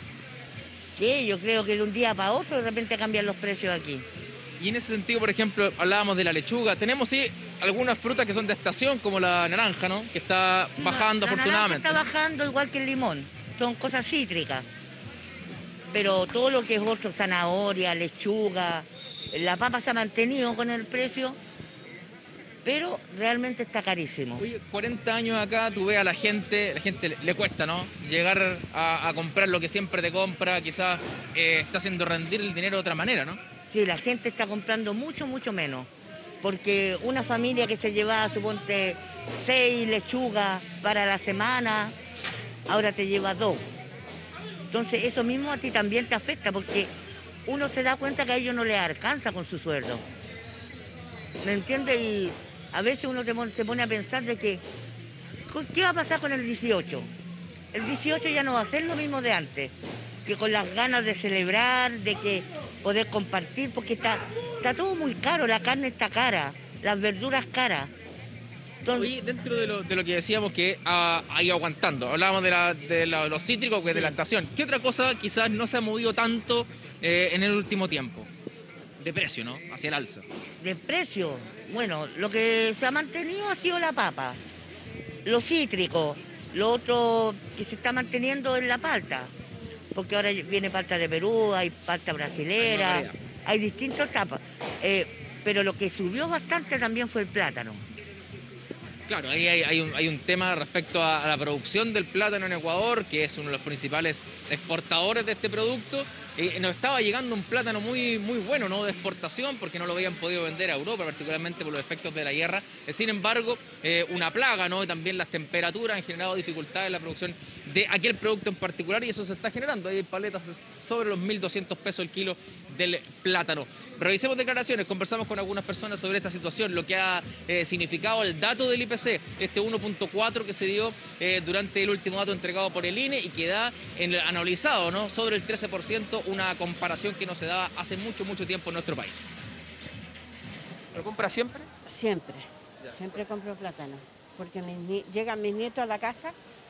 Sí, yo creo que de un día para otro de repente cambian los precios aquí.
Y en ese sentido, por ejemplo, hablábamos de la lechuga. Tenemos, sí, algunas frutas que son de estación, como la naranja, ¿no? Que está bajando,
no, la
afortunadamente.
Está bajando igual que el limón. Son cosas cítricas. Pero todo lo que es otro, zanahoria, lechuga, la papa se ha mantenido con el precio, pero realmente está carísimo.
Oye, cuarenta años acá, tú ves a la gente, la gente le, le cuesta, ¿no? Llegar a, a comprar lo que siempre te compra, quizás eh, está haciendo rendir el dinero de otra manera, ¿no?
Sí, la gente está comprando mucho, mucho menos. Porque una familia que se llevaba, suponte, seis lechugas para la semana, ahora te lleva dos. Entonces, eso mismo a ti también te afecta, porque uno se da cuenta que a ellos no les alcanza con su sueldo. ¿Me entiendes? Y a veces uno se pone a pensar de que, ¿qué va a pasar con el dieciocho? El dieciocho ya no va a ser lo mismo de antes, que con las ganas de celebrar, de que poder compartir, porque está, está todo muy caro, la carne está cara, las verduras caras.
Entonces, Oye, dentro de lo, de lo que decíamos que ha uh, ido aguantando, hablábamos de, la, de la, los cítricos, que sí. de la estación. ¿Qué otra cosa quizás no se ha movido tanto eh, en el último tiempo? De precio, ¿no? Hacia el alza.
De precio, bueno, lo que se ha mantenido ha sido la papa, los cítricos, lo otro que se está manteniendo es la palta. Porque ahora viene palta de Perú, hay palta brasilera, hay, hay distintas tapas. Eh, pero lo que subió bastante también fue el plátano.
Claro, ahí hay, hay, un, hay un tema respecto a, a la producción del plátano en Ecuador, que es uno de los principales exportadores de este producto. Eh, nos estaba llegando un plátano muy, muy bueno, ¿no? De exportación, porque no lo habían podido vender a Europa, particularmente por los efectos de la guerra. Eh, sin embargo, eh, una plaga, ¿no? Y también las temperaturas han generado dificultades en la producción de aquel producto en particular, y eso se está generando. Hay paletas sobre los mil doscientos pesos el kilo del plátano. Revisemos declaraciones, conversamos con algunas personas sobre esta situación, lo que ha eh, significado el dato del I P C, este uno punto cuatro que se dio eh, durante el último dato entregado por el I N E y que da en el anualizado, ¿no? Sobre el trece por ciento, una comparación que no se daba hace mucho, mucho tiempo en nuestro país. ¿Lo compra siempre?
Siempre, ya. Siempre compro plátano, porque mis, llegan mis nietos a la casa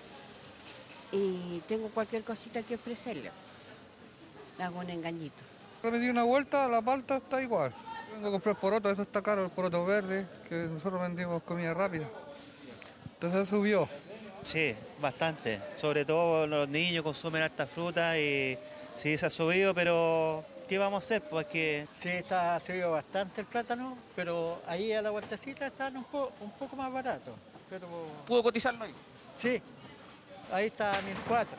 y tengo cualquier cosita que ofrecerle. Le hago un engañito.
Me di una vuelta, la palta está igual. Vengo a comprar poroto, eso está caro, el poroto verde, que nosotros vendimos comida rápida. Entonces subió.
Sí, bastante. Sobre todo los niños consumen harta fruta y sí se ha subido, pero ¿qué vamos a hacer? Pues que...
Sí, está, ha subido bastante el plátano, pero ahí a la vueltecita están un, po, un poco más baratos. Pero...
¿Pudo cotizarlo ahí?
Sí, ahí está a mil cuatro.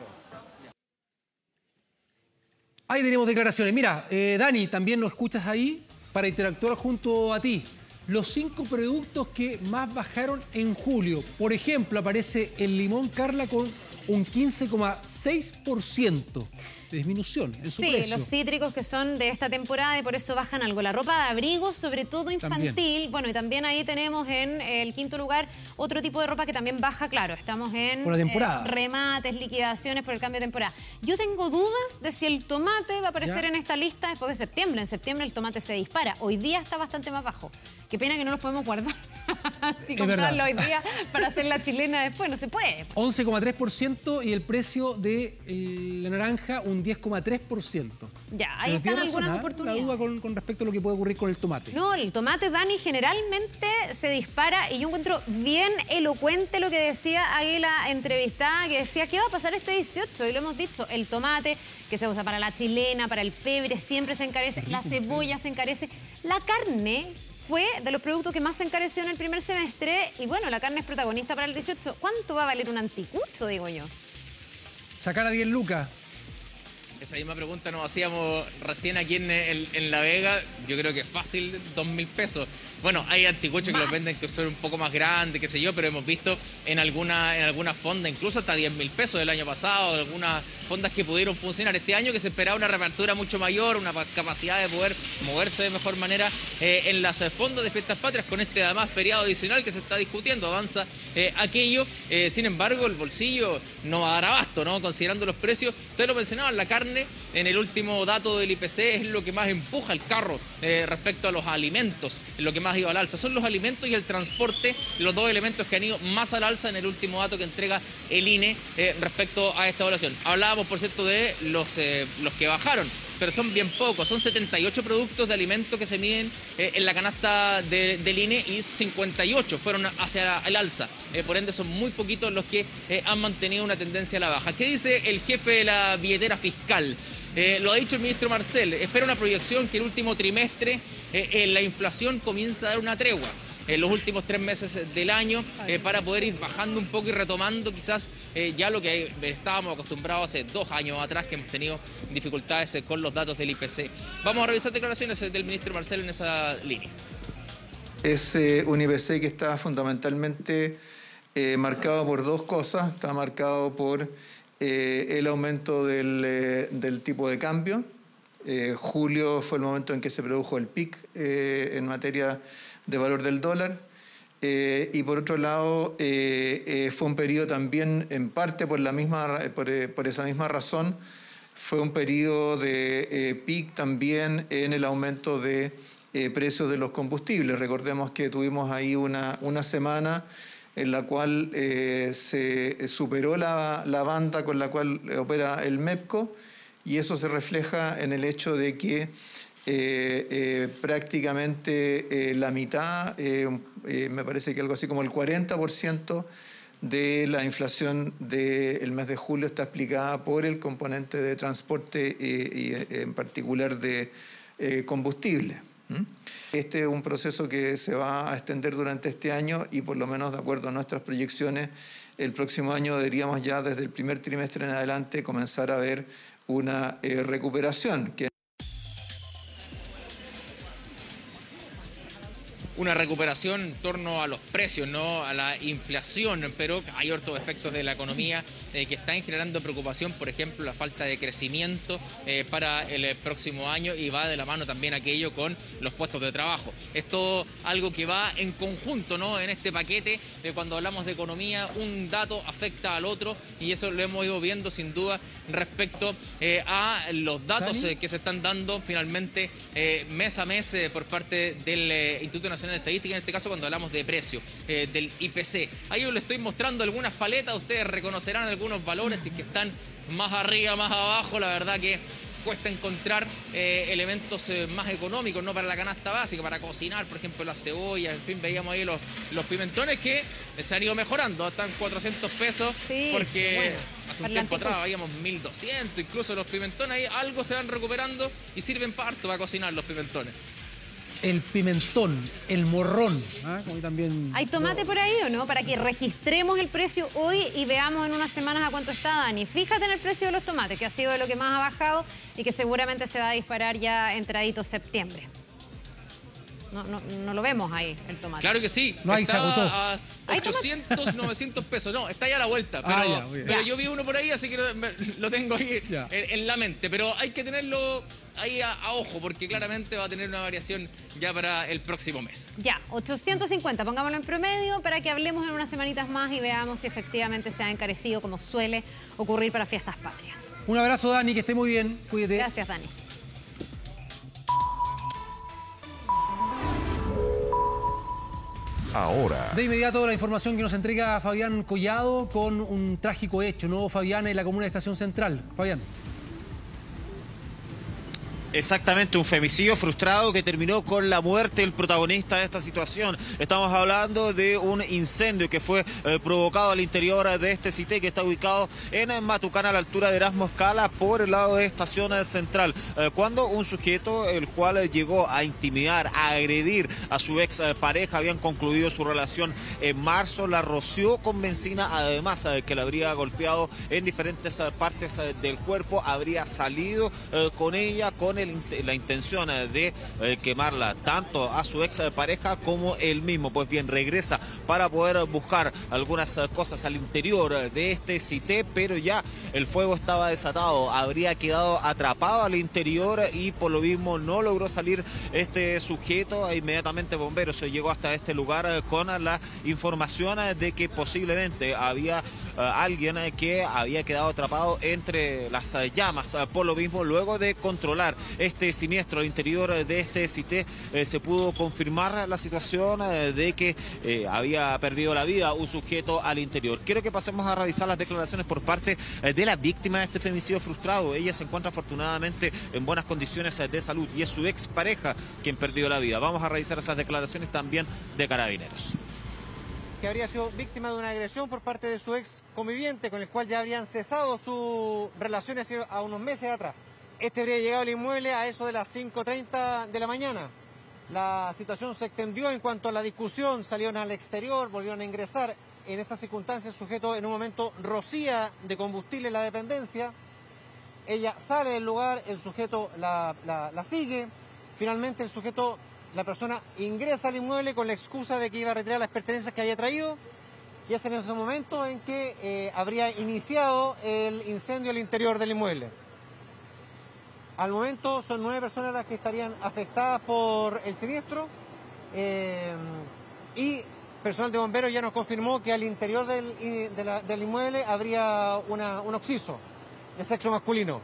Ahí tenemos declaraciones. Mira, eh, Dani, también nos escuchas ahí para interactuar junto a ti. Los cinco productos que más bajaron en julio. Por ejemplo, aparece el limón Carla con un quince coma seis por ciento de disminución en su
sí,
precio.
los cítricos que son de esta temporada y por eso bajan algo. La ropa de abrigo, sobre todo infantil. También. Bueno, y también ahí tenemos en el quinto lugar otro tipo de ropa que también baja, claro. Estamos en
por la temporada.
Eh, remates, liquidaciones por el cambio de temporada. Yo tengo dudas de si el tomate va a aparecer ¿Ya? en esta lista después de septiembre. En septiembre el tomate se dispara. Hoy día está bastante más bajo. Qué pena que no los podemos guardar. Así comprarlo hoy día para hacer la chilena después. No se puede.
once coma tres por ciento y el precio de eh, la naranja un diez coma tres por ciento.
Ya, ahí están algunas
razón,
oportunidades.
La duda con, con respecto a lo que puede ocurrir con el tomate.
No, el tomate, Dani, generalmente se dispara y yo encuentro bien elocuente lo que decía ahí la entrevistada, que decía, ¿qué va a pasar este dieciocho? Y lo hemos dicho, el tomate que se usa para la chilena, para el pebre, siempre se encarece, la cebolla se encarece, la carne fue de los productos que más se encareció en el primer semestre y bueno, la carne es protagonista para el dieciocho. ¿Cuánto va a valer un anticucho, digo yo?
Sacar a diez lucas.
Esa misma pregunta nos hacíamos recién aquí en, en, en La Vega. Yo creo que es fácil, dos mil pesos. Bueno, hay anticuchos que los venden que son un poco más grandes, qué sé yo, pero hemos visto en alguna, en alguna fonda, incluso hasta diez mil pesos del año pasado, algunas fondas que pudieron funcionar este año, que se esperaba una reapertura mucho mayor, una capacidad de poder moverse de mejor manera eh, en las fondas de fiestas patrias, con este además feriado adicional que se está discutiendo, avanza eh, aquello. Eh, sin embargo, el bolsillo no va a dar abasto, ¿no? Considerando los precios. Ustedes lo mencionaban, la carne en el último dato del I P C es lo que más empuja el carro eh, respecto a los alimentos, es lo que más ido al alza. Son los alimentos y el transporte los dos elementos que han ido más al alza en el último dato que entrega el I N E eh, respecto a esta evaluación. Hablábamos, por cierto, de los, eh, los que bajaron, pero son bien pocos. Son setenta y ocho productos de alimentos que se miden eh, en la canasta de, del I N E y cincuenta y ocho fueron hacia el alza. Eh, por ende, son muy poquitos los que eh, han mantenido una tendencia a la baja. ¿Qué dice el jefe de la billetera fiscal? Eh, lo ha dicho el ministro Marcel. Espera una proyección que el último trimestre eh, eh, la inflación comienza a dar una tregua en los últimos tres meses del año eh, para poder ir bajando un poco y retomando quizás eh, ya lo que estábamos acostumbrados hace dos años atrás, que hemos tenido dificultades eh, con los datos del I P C. Vamos a revisar declaraciones del ministro Marcel en esa línea.
Es eh, un I P C que está fundamentalmente eh, marcado por dos cosas. Está marcado por eh, el aumento del, eh, del tipo de cambio. Eh, julio fue el momento en que se produjo el pic eh, en materia de valor del dólar. Eh, y por otro lado, eh, eh, fue un periodo también, en parte por, la misma, por, eh, por esa misma razón, fue un periodo de eh, pic también en el aumento de eh, precios de los combustibles. Recordemos que tuvimos ahí una, una semana en la cual eh, se superó la, la banda con la cual opera el MEPCO, y eso se refleja en el hecho de que Eh, eh, prácticamente eh, la mitad, eh, eh, me parece que algo así como el cuarenta por ciento de la inflación del mes de julio está explicada por el componente de transporte eh, y eh, en particular de eh, combustible. ¿Mm? Este es un proceso que se va a extender durante este año y por lo menos de acuerdo a nuestras proyecciones, el próximo año deberíamos ya desde el primer trimestre en adelante comenzar a ver una eh, recuperación que
una recuperación en torno a los precios, no a la inflación, pero hay otros efectos de la economía eh, que están generando preocupación, por ejemplo, la falta de crecimiento eh, para el próximo año, y va de la mano también aquello con los puestos de trabajo. Esto algo que va en conjunto, ¿no? En este paquete, de cuando hablamos de economía, un dato afecta al otro, y eso lo hemos ido viendo sin duda respecto eh, a los datos eh, que se están dando finalmente eh, mes a mes eh, por parte del eh, Instituto Nacional de Estadística, en este caso cuando hablamos de precio eh, del I P C. Ahí os les estoy mostrando algunas paletas, ustedes reconocerán algunos valores y que están más arriba, más abajo. La verdad que cuesta encontrar eh, elementos eh, más económicos, no para la canasta básica, para cocinar, por ejemplo, las cebollas, en fin, veíamos ahí los, los pimentones que se han ido mejorando, están cuatrocientos pesos, sí, porque bueno, hace un tiempo atrás veíamos mil doscientos, incluso los pimentones ahí algo se van recuperando y sirven para harto para cocinar los pimentones.
El pimentón, el morrón. ¿Ah? Como también...
¿Hay tomate por ahí o no? Para que registremos el precio hoy y veamos en unas semanas a cuánto está, Dani. Fíjate en el precio de los tomates, que ha sido de lo que más ha bajado y que seguramente se va a disparar ya entradito septiembre. No, no, no lo vemos ahí, el tomate.
Claro que sí.
No, ahí se agotó.
A ochocientos, novecientos pesos. No, está ya a la vuelta. Pero,
Ah, ya, muy bien.
pero
Ya.
yo vi uno por ahí, así que lo, me- lo tengo ahí
Ya.
en, en la mente. Pero hay que tenerlo ahí a, a ojo, porque claramente va a tener una variación ya para el próximo mes.
Ya, ochocientos cincuenta, pongámoslo en promedio para que hablemos en unas semanitas más y veamos si efectivamente se ha encarecido como suele ocurrir para fiestas patrias.
Un abrazo, Dani, que esté muy bien. Cuídate.
Gracias, Dani.
Ahora.
De inmediato la información que nos entrega Fabián Collado con un trágico hecho, ¿no, Fabián? En la comuna de Estación Central. Fabián.
Exactamente, un femicidio frustrado que terminó con la muerte del protagonista de esta situación. Estamos hablando de un incendio que fue eh, provocado al interior de este sitio que está ubicado en Matucana, a la altura de Erasmo Escala, por el lado de Estación Central. Eh, cuando un sujeto, el cual eh, llegó a intimidar, a agredir a su ex eh, pareja, habían concluido su relación en marzo, la roció con benzina, además eh, que la habría golpeado en diferentes eh, partes eh, del cuerpo, habría salido eh, con ella con el, la intención de eh, quemarla tanto a su ex pareja como él mismo. Pues bien, regresa para poder buscar algunas eh, cosas al interior de este sitio, pero ya el fuego estaba desatado, habría quedado atrapado al interior y por lo mismo no logró salir este sujeto. Inmediatamente bomberos se llegó hasta este lugar eh, con la información eh, de que posiblemente había eh, alguien eh, que había quedado atrapado entre las eh, llamas. Eh, por lo mismo, luego de controlar este siniestro al interior de este sitio, eh, se pudo confirmar la situación eh, de que eh, había perdido la vida un sujeto al interior. Quiero que pasemos a revisar las declaraciones por parte eh, de la víctima de este femicidio frustrado. Ella se encuentra afortunadamente en buenas condiciones eh, de salud y es su expareja quien perdió la vida. Vamos a revisar esas declaraciones también de Carabineros.
Que habría sido víctima de una agresión por parte de su ex conviviente, con el cual ya habrían cesado sus relaciones hace a unos meses atrás. Este habría llegado al inmueble a eso de las cinco treinta de la mañana. La situación se extendió en cuanto a la discusión, salieron al exterior, volvieron a ingresar. En esas circunstancias el sujeto en un momento rocía de combustible la dependencia. Ella sale del lugar, el sujeto la, la, la sigue. Finalmente el sujeto, la persona ingresa al inmueble con la excusa de que iba a retirar las pertenencias que había traído. Y es en ese momento en que eh, habría iniciado el incendio al interior del inmueble. Al momento son nueve personas las que estarían afectadas por el siniestro eh, y personal de bomberos ya nos confirmó que al interior del, de la, del inmueble habría una, un occiso de sexo masculino.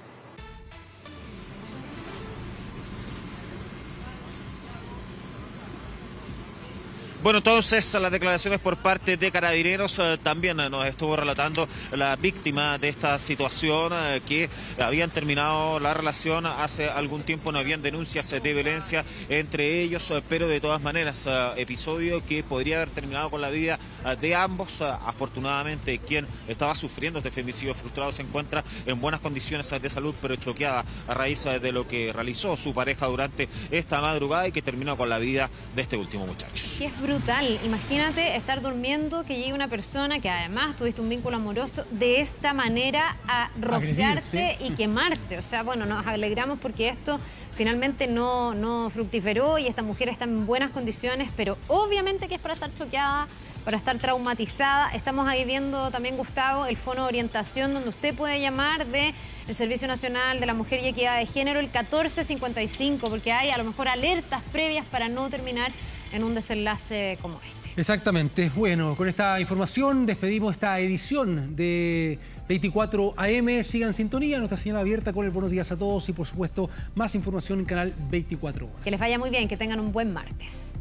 Bueno, entonces las declaraciones por parte de Carabineros eh, también eh, nos estuvo relatando la víctima de esta situación, eh, que habían terminado la relación hace algún tiempo, no habían denuncias eh, de violencia entre ellos, eh, pero de todas maneras, eh, episodio que podría haber terminado con la vida eh, de ambos. Eh, afortunadamente, quien estaba sufriendo este femicidio frustrado se encuentra en buenas condiciones eh, de salud, pero choqueada a raíz eh, de lo que realizó su pareja durante esta madrugada y que terminó con la vida de este último muchacho.
Sí, es brutal. Imagínate estar durmiendo, que llegue una persona que además tuviste un vínculo amoroso de esta manera a rociarte y quemarte. O sea, bueno, nos alegramos porque esto finalmente no, no fructiferó y esta mujer está en buenas condiciones, pero obviamente que es para estar choqueada, para estar traumatizada. Estamos ahí viendo también, Gustavo, el fono de orientación donde usted puede llamar de el Servicio Nacional de la Mujer y Equidad de Género, el catorce cincuenta y cinco, porque hay a lo mejor alertas previas para no terminar en un desenlace como este.
Exactamente. Bueno, con esta información despedimos esta edición de veinticuatro A M. Sigan en sintonía, nuestra señal abierta con el buenos días a todos y por supuesto más información en canal veinticuatro horas.
Que les vaya muy bien, que tengan un buen martes.